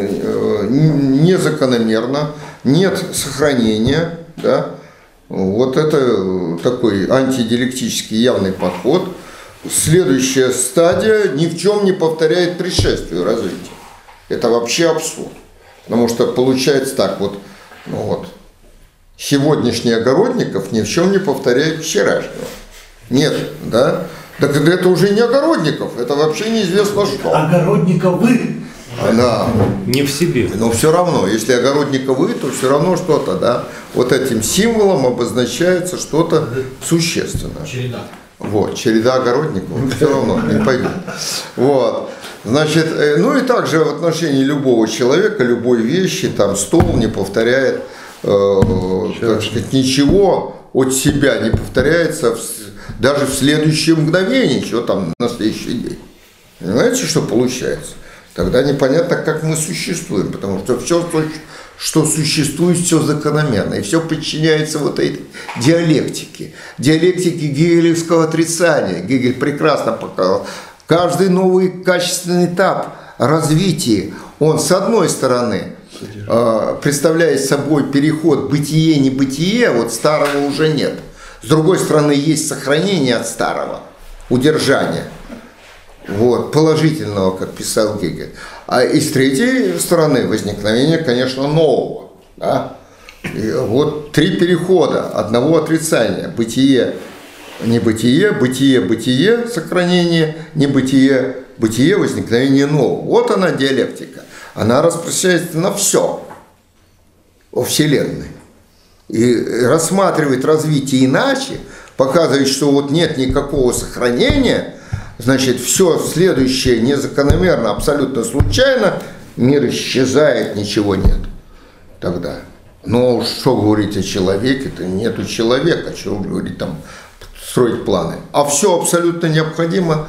незакономерно, нет сохранения, да? Вот это такой антидиалектический явный подход. Следующая стадия ни в чем не повторяет предшествию развития. Это вообще абсурд. Потому что получается так вот, ну вот, сегодняшний Огородников ни в чем не повторяет вчерашнего. Нет, да? Так это уже не Огородников, это вообще неизвестно что. Огородниковы. Да. Не в себе. Но все равно, если Огородниковы, то все равно что-то, да, вот этим символом обозначается что-то существенное. Череда. Вот, череда огородников, все равно не пойдет. Вот. Значит, ну и также в отношении любого человека, любой вещи, там стол не повторяет, э, так сказать, ничего от себя не повторяется в, даже в следующее мгновение, что там на следующий день. Понимаете, что получается? Тогда непонятно, как мы существуем, потому что все, что существует, все закономерно, и все подчиняется вот этой диалектике, диалектике гегелевского отрицания. Гегель прекрасно показал. Каждый новый качественный этап развития, он с одной стороны представляет собой переход бытие-небытие, вот старого уже нет. С другой стороны, есть сохранение от старого, удержание. Вот, положительного, как писал Гегель. А и с третьей стороны возникновение, конечно, нового. Да? И вот три перехода, одного отрицания. Бытие, небытие, бытие, бытие, сохранение, небытие, бытие, возникновение нового. Вот она диалектика. Она распространяется на все о Вселенной. И рассматривает развитие иначе, показывает, что вот нет никакого сохранения, значит, все следующее незакономерно, абсолютно случайно, мир исчезает, ничего нет тогда. Но что говорить о человеке-то? Нету человека, что говорить там, строить планы. А все абсолютно необходимо,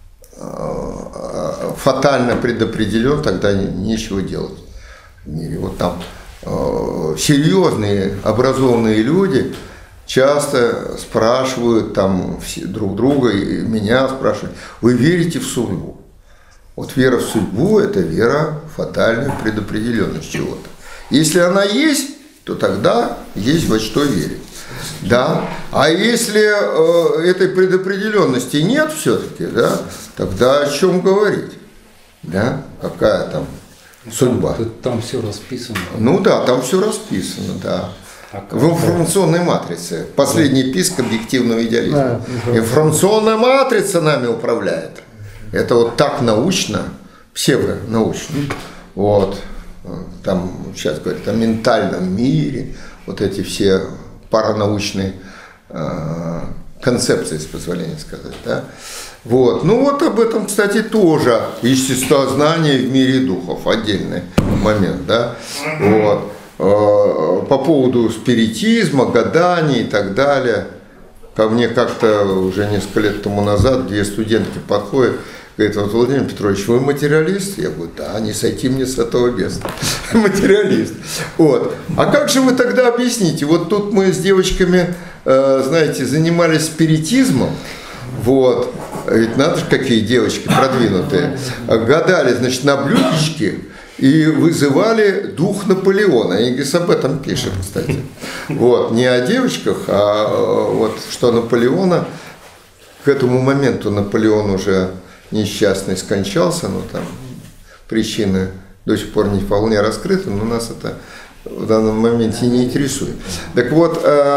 фатально предопределен, тогда нечего делать в мире. Вот там серьезные, образованные люди часто спрашивают там друг друга, и меня спрашивают, вы верите в судьбу? Вот вера в судьбу – это вера в фатальную предопределенность чего-то. Если она есть, то тогда есть во что верить. Да? А если э, этой предопределенности нет все-таки, да, тогда о чем говорить? Да? Какая там судьба? Там, там все расписано. Ну да, там все расписано, да. В информационной матрице. Последний писк объективного идеализма. Да, информационная матрица нами управляет. Это вот так научно, псевдонаучно. Вот. Там сейчас говорят о ментальном мире, вот эти все паранаучные э, концепции, с позволения сказать. Да? Вот. Ну вот об этом, кстати, тоже естествознание в мире духов, отдельный момент. Да? Вот. По поводу спиритизма, гаданий и так далее. Ко мне как-то уже несколько лет тому назад две студентки подходят, говорят, вот, Владимир Петрович, вы материалист? Я говорю, да, не сойти мне с этого места. Материалист. Вот. А как же вы тогда объясните? Вот тут мы с девочками, знаете, занимались спиритизмом. Вот. Ведь надо же, какие девочки продвинутые. Гадали, значит, на блюдечке. и вызывали дух Наполеона. Энгельс об этом пишет, кстати. Вот, не о девочках, а вот что Наполеона, к этому моменту Наполеон уже несчастный скончался, но там причины до сих пор не вполне раскрыты, но нас это в данном моменте не интересует. Так вот,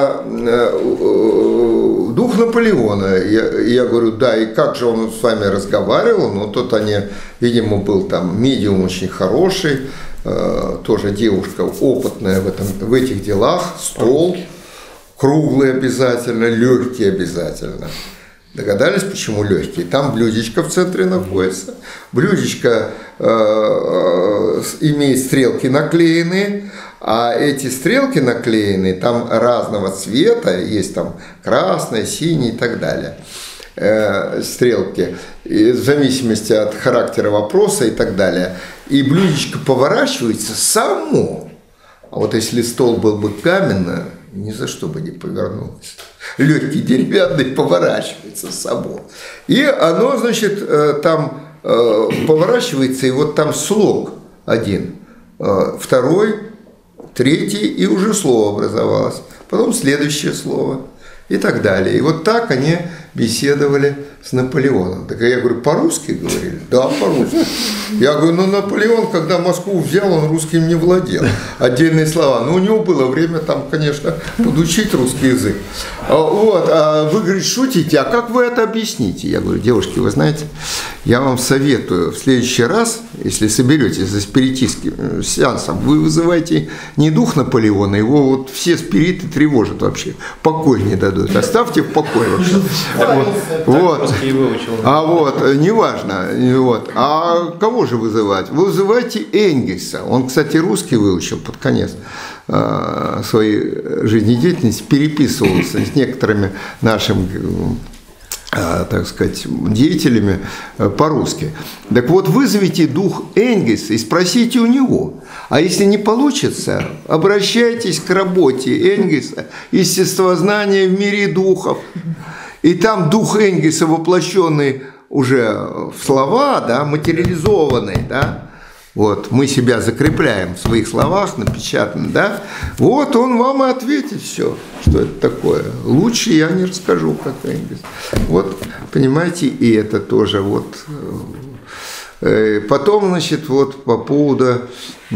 дух Наполеона, я, я говорю, да, и как же он с вами разговаривал, ну, тот они, видимо, был там медиум очень хороший, тоже девушка опытная в, этом, в этих делах, стол круглый обязательно, легкий обязательно. Догадались, почему легкий? Там блюдечко в центре находится. Блюдечко э, э, имеет стрелки наклеенные, а эти стрелки наклеены там разного цвета, есть там красный, синий и так далее. Э, стрелки, и в зависимости от характера вопроса и так далее. И блюдечко поворачивается само. А вот если стол был бы каменный, ни за что бы не повернулось. Легкий деревянный поворачивается само. И оно, значит, там поворачивается, и вот там слог один, второй, третий, и уже слово образовалось. Потом следующее слово и так далее. И вот так они беседовали с Наполеоном. Так я говорю, по-русски говорили? Да, по-русски. Я говорю, ну Наполеон, когда Москву взял, он русским не владел. Отдельные слова. Но у него было время там, конечно, подучить русский язык. Вот. А вы, говорит, шутите, а как вы это объясните? Я говорю, девушки, вы знаете, я вам советую в следующий раз, если соберетесь за спиритистским сеансом, вы вызываете не дух Наполеона, его вот все спириты тревожат вообще, покой не дадут. Оставьте в покое вообще. Вот. А вот, неважно. Вот. А кого же вызывать? Вы вызываете Энгельса. Он, кстати, русский выучил под конец своей жизнедеятельности, переписывался с некоторыми нашими, так сказать, деятелями по-русски. Так вот, вызовите дух Энгельса и спросите у него. А если не получится, обращайтесь к работе Энгельса «Естествознание в мире духов». И там дух Энгельса, воплощенный уже в слова, да, материализованный, да, вот, мы себя закрепляем в своих словах, напечатанном, да, вот он вам и ответит все, что это такое. Лучше я не расскажу, как Энгельс. Вот, понимаете, и это тоже вот. Потом, значит, вот по поводу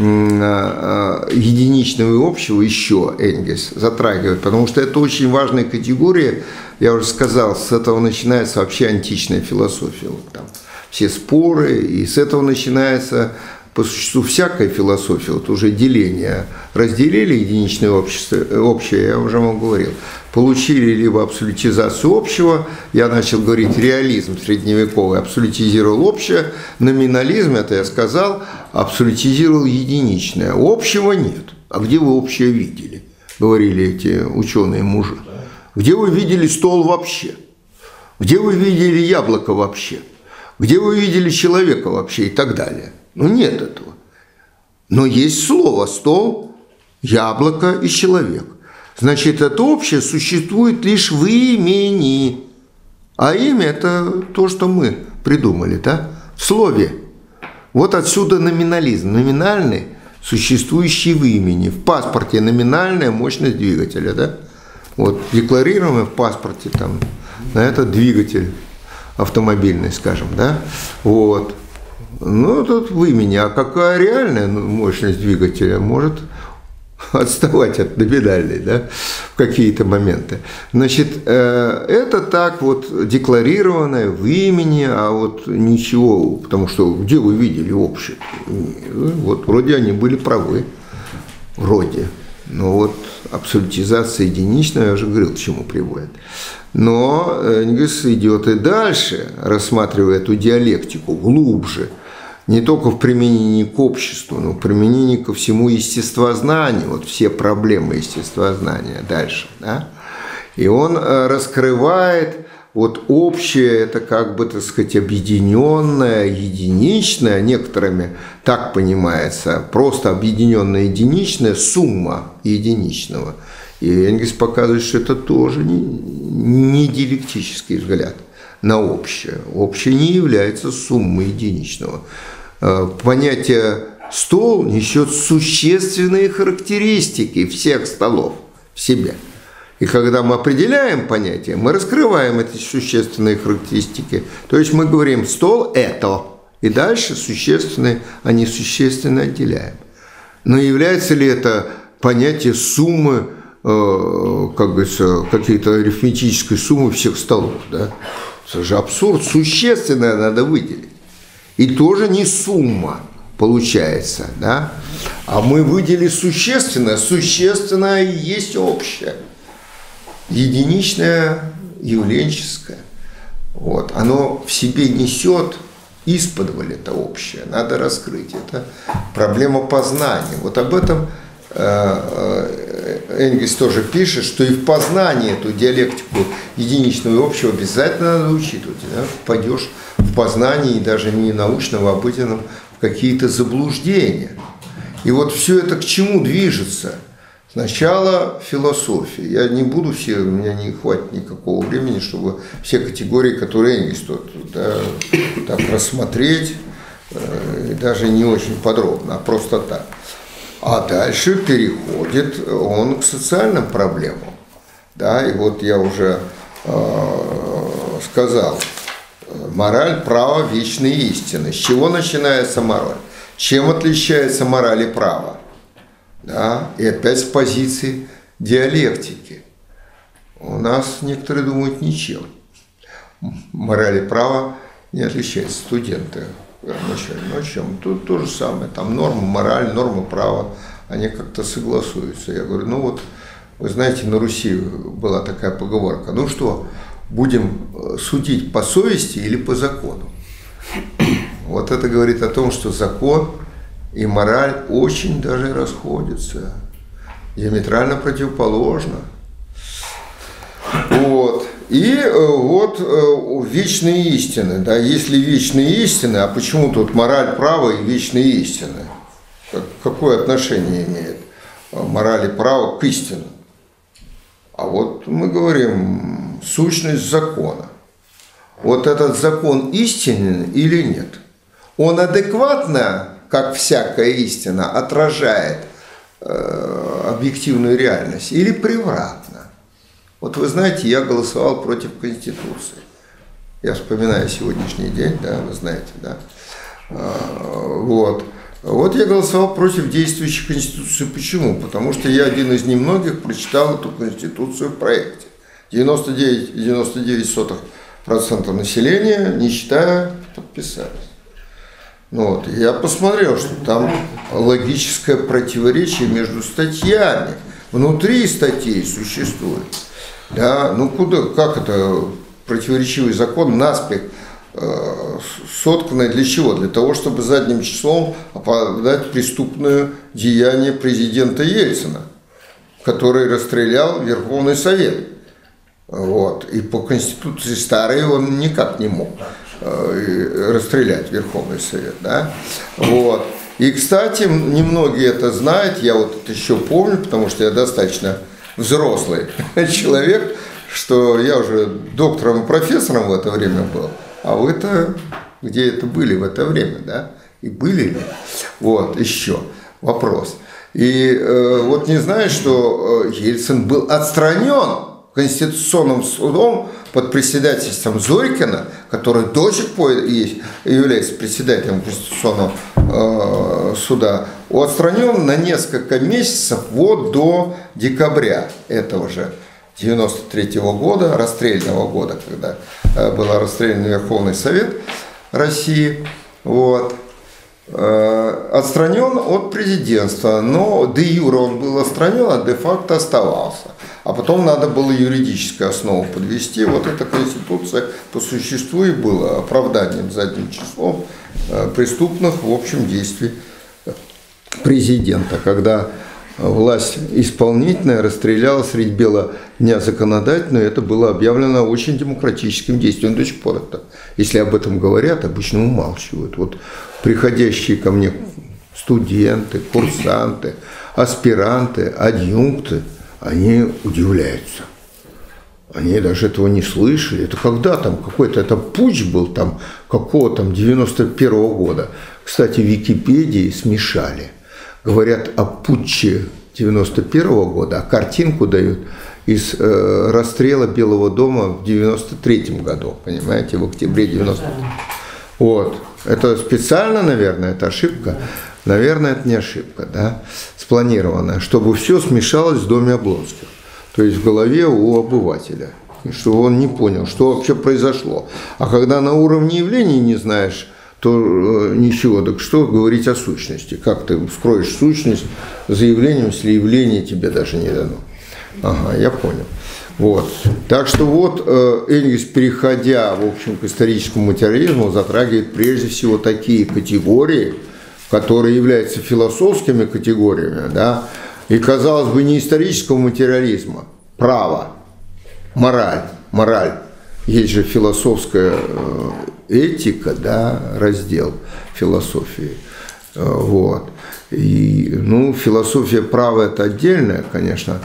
единичного и общего еще Энгельс затрагивает, потому что это очень важная категория, я уже сказал, с этого начинается вообще античная философия, вот там все споры, и с этого начинается по существу всякая философия, вот уже деление, разделили единичное общество, общее, я уже вам говорил, получили либо абсолютизацию общего, я начал говорить реализм средневековый, абсолютизировал общее, номинализм, это я сказал, абсолютизировал единичное, общего нет. А где вы общее видели, говорили эти ученые мужи, где вы видели стол вообще, где вы видели яблоко вообще, где вы видели человека вообще и так далее. Ну, нет этого. Но есть слово «стол», «яблоко» и «человек». Значит, это общее существует лишь в имени. А имя – это то, что мы придумали, да? В слове. Вот отсюда номинализм. Номинальный, существующий в имени. В паспорте номинальная мощность двигателя, да? Вот декларируемый в паспорте там, на этот двигатель автомобильный, скажем, да? Вот. Ну, тут в имени. А какая реальная мощность двигателя может отставать от номинальной, да, в какие-то моменты. Значит, это так вот декларированное в имени, а вот ничего, потому что где вы видели общее? Вот вроде они были правы, вроде. Но вот абсолютизация единичная, я уже говорил, к чему приводит. Но Энгельс идет и дальше, рассматривая эту диалектику глубже, не только в применении к обществу, но в применении ко всему естествознанию, вот все проблемы естествознания дальше. Да? И он раскрывает вот общее, это как бы, так сказать, объединенное, единичное, некоторыми так понимается, просто объединенная единичная сумма единичного. И Энгельс показывает, что это тоже не, не диалектический взгляд на общее. Общее не является суммой единичного. Понятие Стол несет существенные характеристики всех столов в себе. И когда мы определяем понятие, мы раскрываем эти существенные характеристики. То есть мы говорим «стол – это», и дальше существенные, а несущественные отделяем. Но является ли это понятие суммы, э, как говорится, какие-то арифметической суммы всех столов? Да? Это же абсурд, существенное надо выделить. И тоже не сумма получается, да? А мы выделили существенное, существенное и есть общее. Единичное, явленческое. Вот. Оно в себе несет исподволь это общее, надо раскрыть. Это проблема познания. Вот об этом Энгельс тоже пишет, что и в познании эту диалектику единичного и общего обязательно надо учитывать. Да? Впадешь в познании, даже не научного, а обыденном, в какие-то заблуждения. И вот все это к чему движется? Сначала философия. Я не буду все, у меня не хватит никакого времени, чтобы все категории, которые Энгельс тут, да, так рассмотреть, и даже не очень подробно, а просто так. А дальше переходит он к социальным проблемам. Да, и вот я уже э, сказал, мораль, право, вечные истины. С чего начинается мораль? Чем отличается мораль и право? Да, и опять с позиции диалектики. У нас некоторые думают ничем. Мораль и право не отличаются. Студенты вначале, ну о чем? Тут то же самое. Там норма, мораль, норма, право, они как-то согласуются. Я говорю, ну вот, вы знаете, на Руси была такая поговорка. Ну что, будем судить по совести или по закону? Вот это говорит о том, что закон и мораль очень даже расходятся, диаметрально противоположно. Вот. И вот вечные истины. Да, если вечные истины, а почему тут мораль, право и вечные истины? Какое отношение имеет мораль и право к истине? А вот мы говорим сущность закона. Вот этот закон истинен или нет? Он адекватно, как всякая истина, отражает э, объективную реальность или превратно? Вот вы знаете, я голосовал против Конституции. Я вспоминаю сегодняшний день, да, вы знаете, да. А, вот. Вот я голосовал против действующей Конституции. Почему? Потому что я один из немногих прочитал эту Конституцию в проекте. девяносто девять целых девяносто девять сотых процента населения, не считая, подписались. Ну вот, я посмотрел, что там логическое противоречие между статьями. Внутри статей существует. Да, ну куда, как это противоречивый закон наспех э, сотканный для чего? Для того, чтобы задним числом оправдать преступное деяние президента Ельцина, который расстрелял Верховный Совет. Вот. И по Конституции старой он никак не мог э, расстрелять Верховный Совет. Да? Вот. И, кстати, немногие это знают, я вот это еще помню, потому что я достаточно взрослый человек, что я уже доктором и профессором в это время был, а вы-то где это были в это время, да? И были ли? Вот, еще вопрос. И э, вот не знаю, что Ельцин был отстранен Конституционным судом под председательством Зорькина, который до сих пор есть, является председателем Конституционного э, суда, отстранен на несколько месяцев вот до декабря этого же девяносто третьего года, расстрельного года, когда э, был расстрелян Верховный Совет России. Вот. Э, отстранен от президентства, но де юре он был отстранен, а де факто оставался. А потом надо было юридическую основу подвести. Вот эта Конституция по существу и была оправданием задним числом преступных, в общем, действий президента, когда власть исполнительная расстреляла средь бела дня законодательную, это было объявлено очень демократическим действием. До сих пор это, если об этом говорят, обычно умалчивают. Вот приходящие ко мне студенты, курсанты, аспиранты, адъюнкты, они удивляются. Они даже этого не слышали. Это когда там какой-то это путч был там какого там девяносто первого года. Кстати, в Википедии смешали. Говорят о путче девяносто первого года, а картинку дают из э, расстрела Белого дома в девяносто третьем году, понимаете, в октябре девяностого. Вот. Это специально, наверное, это ошибка. Наверное, это не ошибка, да, спланированная, чтобы все смешалось в доме Облонских. То есть в голове у обывателя. И что он не понял, что вообще произошло. А когда на уровне явлений не знаешь, то э, ничего, так что говорить о сущности? Как ты вскроешь сущность заявлением, если явление тебе даже не дано? Ага, я понял. Вот. Так что вот э, Энгельс, переходя, в общем, к историческому материализму, затрагивает прежде всего такие категории, которые являются философскими категориями, да, и, казалось бы, не исторического материализма, право, мораль, мораль. Есть же философская этика, да, раздел философии. Вот. И, ну, философия права – это отдельная, конечно,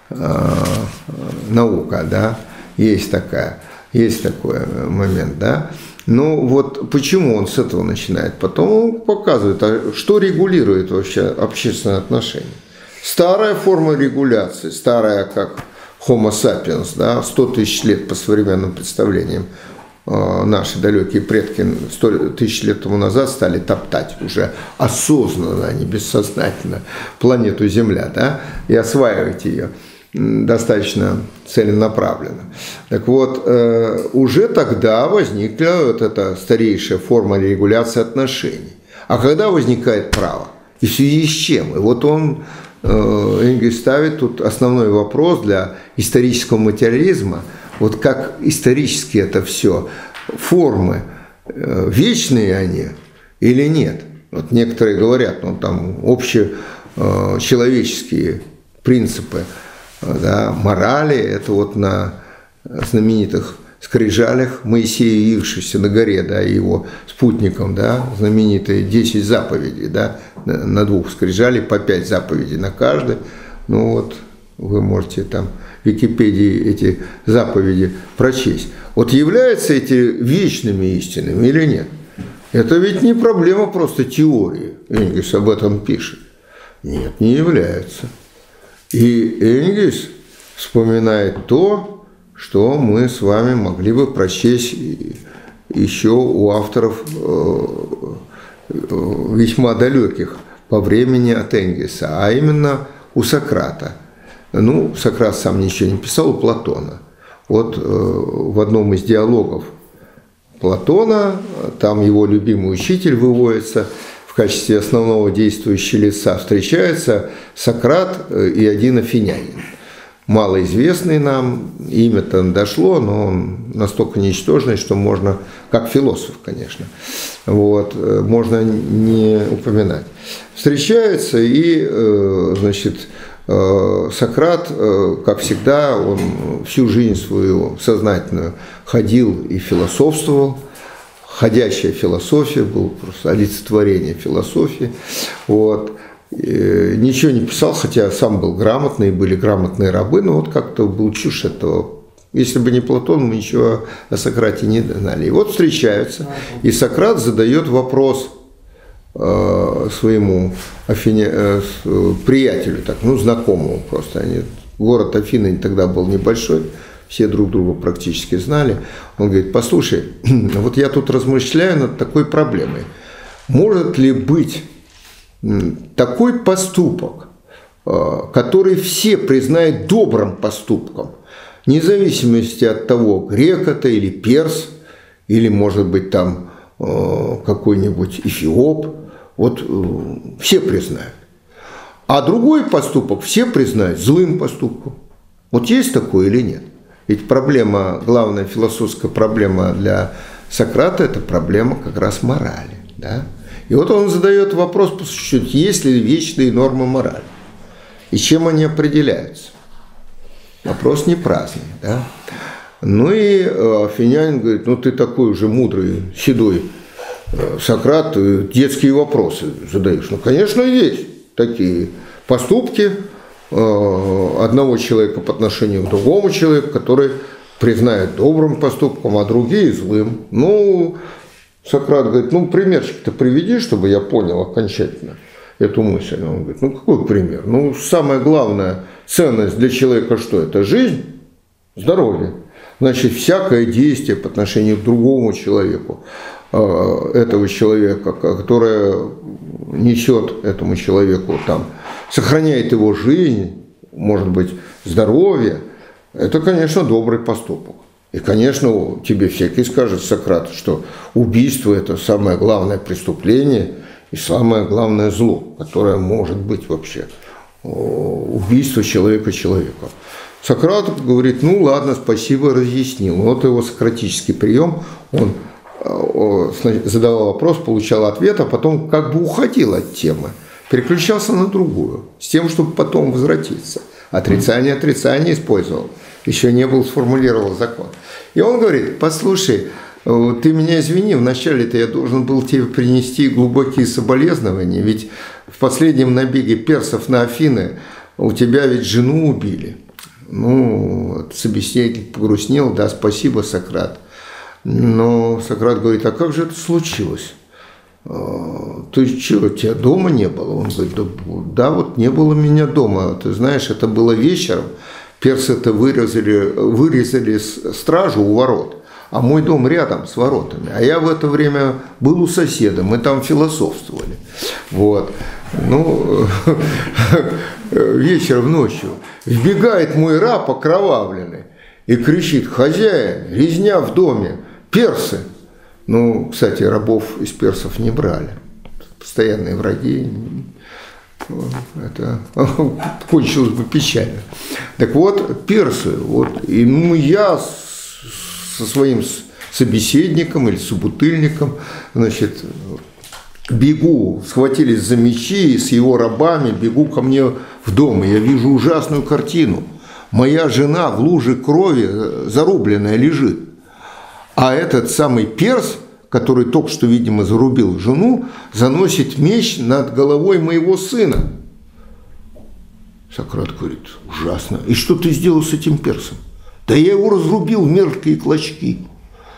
наука, да, есть такая, есть такой момент, да. Ну, вот почему он с этого начинает? Потом он показывает, а что регулирует вообще общественные отношения. Старая форма регуляции, старая как Homo sapiens, да, сто тысяч лет по современным представлениям, наши далекие предки сто тысяч лет тому назад стали топтать уже осознанно, а не бессознательно планету Земля, да, и осваивать ее достаточно целенаправленно. Так вот, уже тогда возникла вот эта старейшая форма регуляции отношений. А когда возникает право? И в связи с чем? И вот он, Энгельс, ставит тут основной вопрос для исторического материализма. Вот как исторически это все, формы, вечные они или нет? Вот некоторые говорят, ну там общечеловеческие принципы, да, морали, это вот на знаменитых скрижалях Моисея, явившихся на горе, да, и его спутником, да, знаменитые десять заповедей, да, на двух скрижалей по пять заповедей на каждой. Ну вот, вы можете там в Википедии эти заповеди прочесть. Вот являются эти вечными истинами или нет? Это ведь не проблема просто теории. Энгельс об этом пишет. Нет, не являются. И Энгельс вспоминает то, что мы с вами могли бы прочесть еще у авторов весьма далеких по времени от Энгельса, а именно у Сократа. Ну, Сократ сам ничего не писал, у Платона. Вот в одном из диалогов Платона, там его любимый учитель выводится, в качестве основного действующего лица встречаются Сократ и один афинянин. Малоизвестный нам, имя-то дошло, но он настолько ничтожный, что можно, как философ, конечно, вот, можно не упоминать. Встречаются и, значит, Сократ, как всегда, он всю жизнь свою сознательную ходил и философствовал. Ходячая философия, был просто олицетворение философии. Вот. И ничего не писал, хотя сам был грамотный, были грамотные рабы, но вот как-то был чушь этого. Если бы не Платон, мы ничего о Сократе не знали. И вот встречаются, и Сократ задает вопрос э, своему Афине, э, приятелю, так, ну, знакомому просто. Они, город Афины тогда был небольшой, все друг друга практически знали. Он говорит: послушай, вот я тут размышляю над такой проблемой. Может ли быть такой поступок, который все признают добрым поступком, вне зависимости от того, грек это или перс, или, может быть, там какой-нибудь эфиоп, вот все признают. А другой поступок все признают злым поступком. Вот есть такое или нет? Ведь проблема, главная философская проблема для Сократа – это проблема как раз морали. Да? И вот он задает вопрос, по сути, есть ли вечные нормы морали? И чем они определяются? Вопрос не праздный. Да? Ну и афинянин говорит: ну ты такой уже мудрый, седой Сократ, детские вопросы задаешь. Ну, конечно, есть такие поступки одного человека по отношению к другому человеку, который признает добрым поступком, а другие злым. Ну, Сократ говорит, ну, примерчик-то приведи, чтобы я понял окончательно эту мысль. Он говорит, ну, какой пример? Ну, самая главная ценность для человека что? Это жизнь, здоровье. Значит, всякое действие по отношению к другому человеку, этого человека, которое несет этому человеку, там, сохраняет его жизнь, может быть, здоровье, это, конечно, добрый поступок. И, конечно, тебе всякий скажет, Сократ, что убийство – это самое главное преступление и самое главное зло, которое может быть вообще. Убийство человека человека. Сократ говорит, ну ладно, спасибо, разъяснил. Вот его сократический прием, он задавал вопрос, получал ответ, а потом как бы уходил от темы, переключался на другую, с тем, чтобы потом возвратиться. Отрицание, отрицание использовал. Еще не был сформулировал закон. И он говорит, послушай, ты меня извини, вначале-то я должен был тебе принести глубокие соболезнования, ведь в последнем набеге персов на Афины у тебя ведь жену убили. Ну, собеседник погрустнел, да, спасибо, Сократ. Но Сократ говорит, а как же это случилось? То есть что, тебя дома не было? Он говорит, да, да, вот не было меня дома. Ты знаешь, это было вечером. Персы-то вырезали, вырезали стражу у ворот, а мой дом рядом с воротами. А я в это время был у соседа, мы там философствовали. Вот. Ну, вечером, ночью вбегает мой раб окровавленный и кричит, хозяин, резня в доме, персы. Ну, кстати, рабов из персов не брали. Постоянные враги. Это кончилось бы печально. Так вот, персы. Вот, и ну, я со своим собеседником или собутыльником, значит, бегу, схватились за мечи, с его рабами, бегу ко мне в дом, и я вижу ужасную картину. Моя жена в луже крови зарубленная лежит. А этот самый перс, который только что, видимо, зарубил жену, заносит меч над головой моего сына. Сократ говорит, ужасно. И что ты сделал с этим персом? Да я его разрубил в мелкие клочки.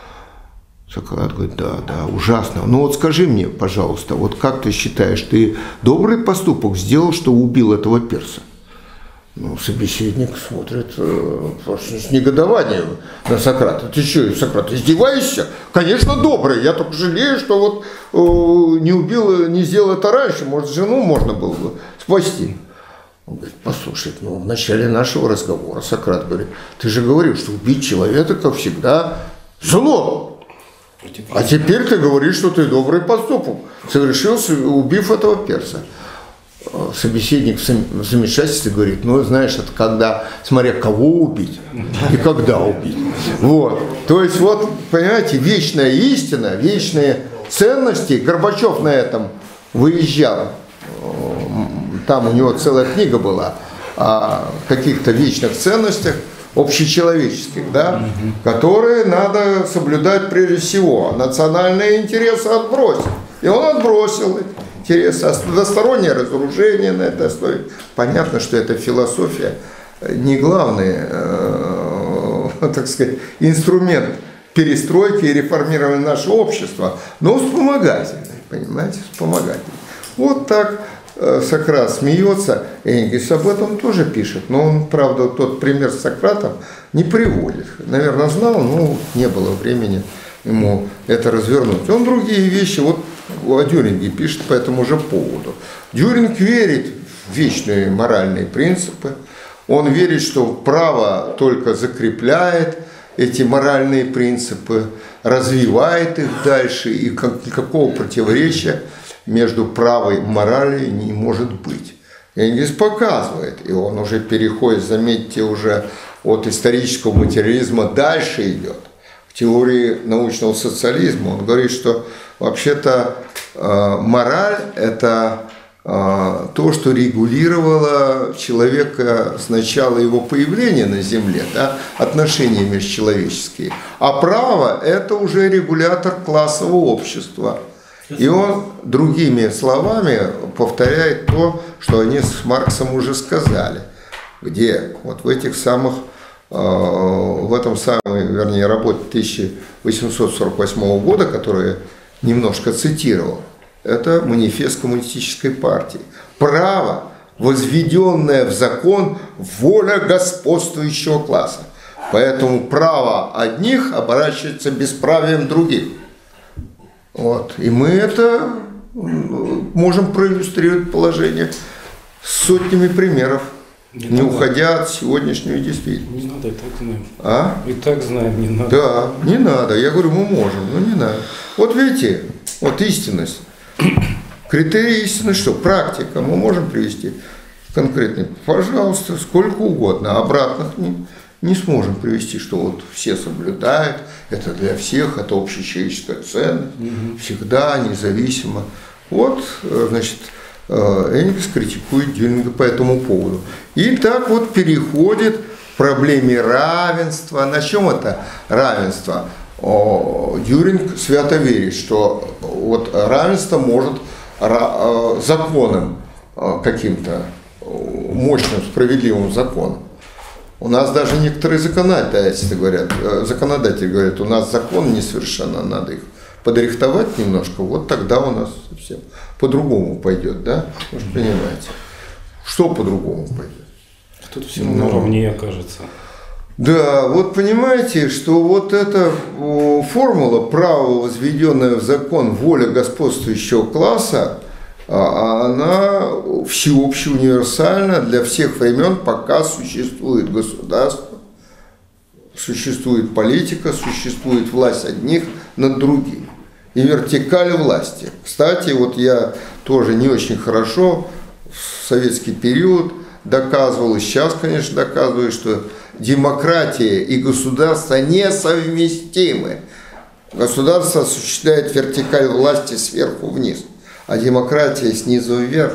Сократ говорит, да, да, ужасно. Ну вот скажи мне, пожалуйста, вот как ты считаешь, ты добрый поступок сделал, что убил этого перса? Ну, собеседник смотрит э, с негодованием на Сократа. Ты что, Сократ, издеваешься? Конечно, добрый. Я только жалею, что вот э, не убил, не сделал это раньше. Может, жену можно было бы спасти. Он говорит, послушай, ну, в начале нашего разговора Сократ говорит, ты же говорил, что убить человека, как всегда, зло. А теперь ты говоришь, что ты добрый поступок совершил, убив этого перса. Собеседник в замешательстве говорит, ну, знаешь, это когда, смотря кого убить и когда убить. Вот. То есть, вот, понимаете, вечная истина, вечные ценности. Горбачев на этом выезжал. Там у него целая книга была о каких-то вечных ценностях, общечеловеческих, да, которые надо соблюдать прежде всего. Национальные интересы отбросить. И он отбросил их. Интересы, одностороннее разоружение на этой основе. Понятно, что это философия не главный, э, так сказать, инструмент перестройки и реформирования нашего общества, но вспомогательный, понимаете, вспомогательный. Вот так э, Сократ смеется, Энгельс об этом тоже пишет, но он, правда, тот пример с Сократом не приводит. Наверное, знал, но не было времени ему это развернуть. Он другие вещи, вот о Дюринге пишет по этому же поводу. Дюринг верит в вечные моральные принципы. Он верит, что право только закрепляет эти моральные принципы, развивает их дальше, и никакого противоречия между правой и моралью не может быть. Энгельс показывает, и он уже переходит, заметьте, уже от исторического материализма дальше идет к теории научного социализма. Он говорит, что вообще-то э, мораль – это э, то, что регулировало человека с начала его появления на Земле, да, отношения межчеловеческие. А право – это уже регулятор классового общества. И он другими словами повторяет то, что они с Марксом уже сказали. Где? Вот в этих самых, э, в этом самой, вернее, работе тысяча восемьсот сорок восьмого года, которая немножко цитировал. Это манифест коммунистической партии. Право, возведенное в закон, воля господствующего класса. Поэтому право одних оборачивается бесправием других. Вот. И мы это можем проиллюстрировать положение сотнями примеров, не, не уходя от сегодняшней действительности. Не надо, и так знаем. А? И так знаем, не надо. Да, не надо. Я говорю, мы можем, но не надо. Вот видите, вот истинность. Критерии истины что? Практика. Мы можем привести конкретный. Пожалуйста, сколько угодно. Обратных не, не сможем привести, что вот все соблюдают, это для всех, это общечеловеческая ценность, угу. Всегда, независимо. Вот, значит, Энгельс критикует Дюринга по этому поводу. И так вот переходит к проблеме равенства. На чем это равенство? Дюринг свято верит, что вот равенство может законом каким-то мощным, справедливым законом. У нас даже некоторые законодатели говорят, законодатели говорят, у нас закон несовершенно, надо их подрихтовать немножко, вот тогда у нас совсем по-другому пойдет, да? Вы же понимаете. Что по-другому пойдет? Тут все ну, равнее окажется. Да, вот понимаете, что вот эта формула, право, возведенное в закон, воля господствующего класса, она всеобщая, универсальна для всех времен, пока существует государство, существует политика, существует власть одних над другими. И вертикаль власти. Кстати, вот я тоже не очень хорошо в советский период доказывал, и сейчас, конечно, доказываю, что демократия и государство несовместимы. Государство осуществляет вертикаль власти сверху вниз, а демократия снизу вверх.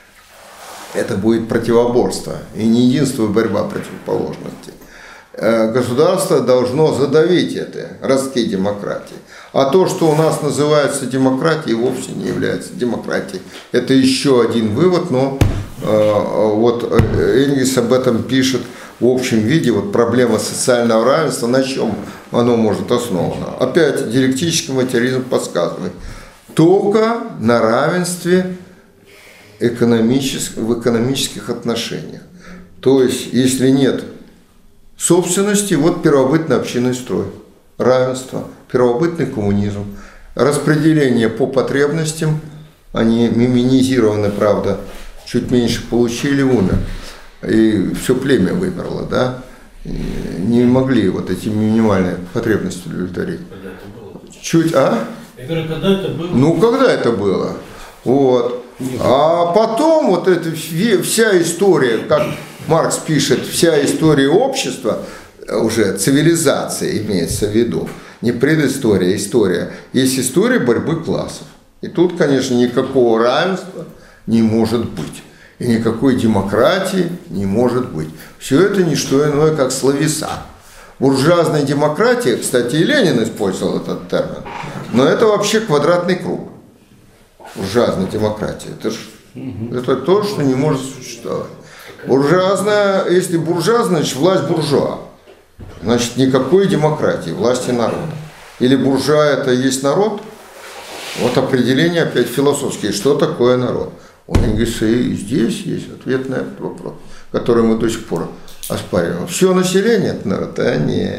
Это будет противоборство, и не единство, борьба противоположностей. Государство должно задавить это, ростки демократии. А то, что у нас называется демократией, вовсе не является демократией. Это еще один вывод, но э, вот Энгельс об этом пишет в общем виде. Вот проблема социального равенства, на чем оно может основано? Опять диалектический материализм подсказывает. Только на равенстве экономических, в экономических отношениях. То есть, если нет собственности, вот первобытный общинный строй, равенство, первобытный коммунизм, распределение по потребностям, они миминизированы, правда, чуть меньше получили, умер, и все племя вымерло, да, и не могли вот эти минимальные потребности удовлетворить. Чуть, а? Я говорю, когда это было? Ну, когда это было? Вот. А потом вот эта вся история, как Маркс пишет, вся история общества, уже цивилизация имеется в виду, не предыстория, а история. Есть история борьбы классов. И тут, конечно, никакого равенства не может быть. И никакой демократии не может быть. Все это не что иное, как словеса. Буржуазная демократия, кстати, и Ленин использовал этот термин, но это вообще квадратный круг. Буржуазная демократия. Это, ж, это то, что не может существовать. Буржуазная, если буржуазная, значит власть буржуа. Значит, никакой демократии, власти народа. Или буржуа это есть народ? Вот определение опять философское. Что такое народ? У Энгельса и здесь есть ответ на этот вопрос, который мы до сих пор оспариваем. Все население это народ? А нет.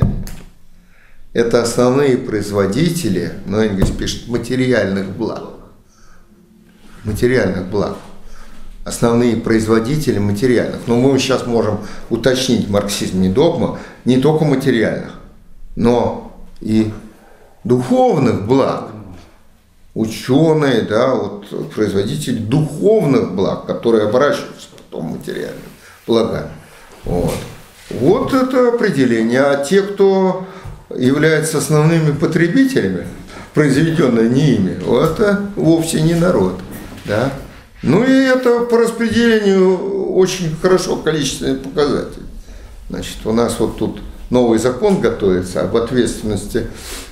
Это основные производители, но Энгельс пишет, материальных благ. Материальных благ. Основные производители материальных. Но мы сейчас можем уточнить марксизм не догма, не только материальных, но и духовных благ. Ученые, да, вот производители духовных благ, которые оборачиваются потом материальными благами. Вот. Вот это определение. А те, кто являются основными потребителями, произведенные не ими, это вовсе не народ. Да? Ну и это по распределению очень хорошо количественный показатель. Значит, у нас вот тут новый закон готовится об ответственности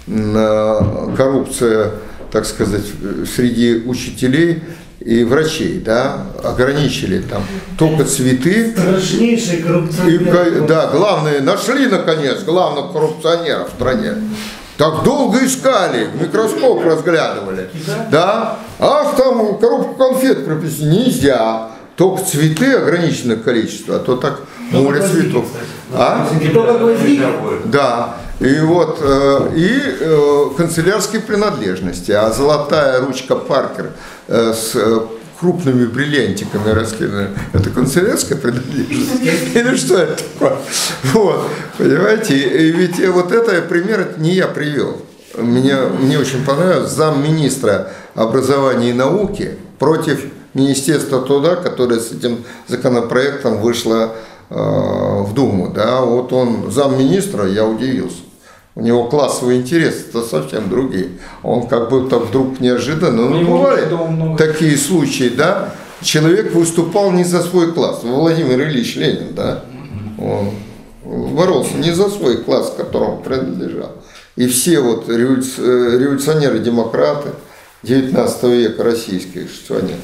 на коррупцию, так сказать, среди учителей и врачей, да, ограничили там только цветы. Страшнейший коррупционер. И, да, главное, нашли наконец главных коррупционеров в стране. Так долго искали, микроскоп разглядывали. Да? Ах, там коробку конфет прописано. Нельзя. Только цветы ограниченное количество, а то так море цветов. А? Да. И вот, и канцелярские принадлежности. А золотая ручка Паркер с крупными бриллиантиками раскиданы. Это канцелярская принадлежность? Или что это такое? Вот, понимаете, и ведь вот это пример это не я привел. Мне, мне очень понравилось замминистра образования и науки против Министерства труда, которое с этим законопроектом вышло э, в Думу. Да? Вот он замминистра, я удивился. У него классовые интересы-то совсем другие. Он как будто вдруг неожиданно, ну бывают такие случаи, да, человек выступал не за свой класс. Владимир Ильич Ленин, да, он боролся не за свой класс, к которому принадлежал. И все вот революционеры-демократы девятнадцатого века российские, что они,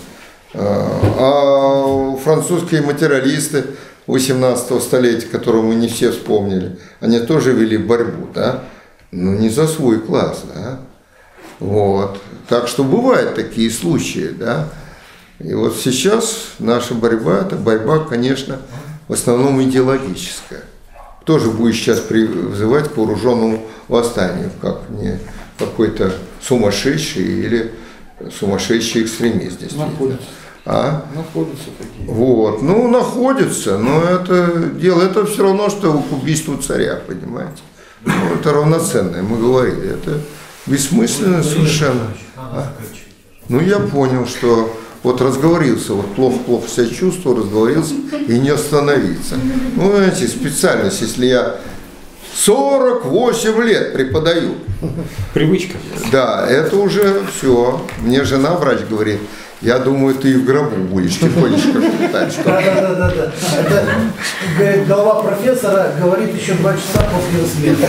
а французские материалисты восемнадцатого столетия, которого мы не все вспомнили, они тоже вели борьбу, да, но не за свой класс, да, вот, так что бывают такие случаи, да, и вот сейчас наша борьба, это борьба, конечно, в основном идеологическая, тоже будет сейчас призывать к вооруженному восстанию, как не какой-то сумасшедший или сумасшедший экстремист, действительно. А? Находятся такие. Вот, ну находится, но это дело, это все равно, что к убийству царя, понимаете. Ну, это равноценное, мы говорили, это бессмысленно совершенно. А? Ну я понял, что вот разговорился, вот плохо-плохо себя чувствовал, разговорился и не остановиться. Ну, знаете, специальность, если я сорок восемь лет преподаю. Привычка. Да, это уже все. Мне жена, врач, говорит, я думаю, ты и в гробу будешь тихонечко шептать. Да, да, да, да, да. Это, говорит, голова профессора говорит еще два часа после его смерти.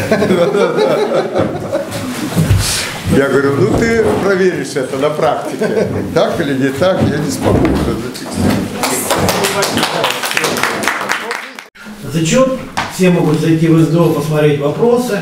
Я говорю, ну ты проверишь это на практике. Так или не так, я не смогу это зафиксировать. Зачет. Все могут зайти в СДО, посмотреть вопросы.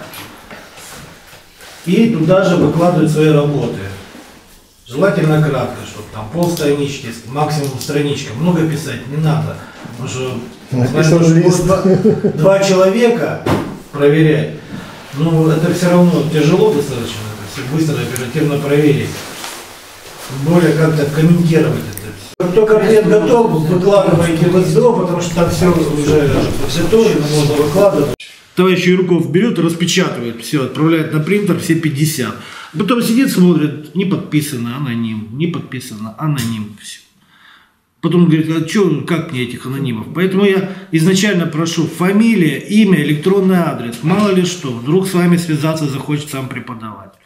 И туда же выкладывать свои работы. Желательно кратко, чтобы там полстранички, максимум страничка. Много писать не надо. Потому что, наверное, два, два человека проверять. Ну, это все равно тяжело достаточно. Это все быстро, оперативно проверить. Тем более как-то комментировать это. Как только ответ готов, выкладывайте в СДО, потому что там все уже подготовлено, можно выкладывать. Товарищ Юрков берет, распечатывает, все, отправляет на принтер, все пятьдесят. Потом сидит, смотрит, не подписано, аноним, не подписано, аноним, все. Потом говорит, а что, как мне этих анонимов? Поэтому я изначально прошу фамилия, имя, электронный адрес. Мало ли что, вдруг с вами связаться захочет сам преподаватель.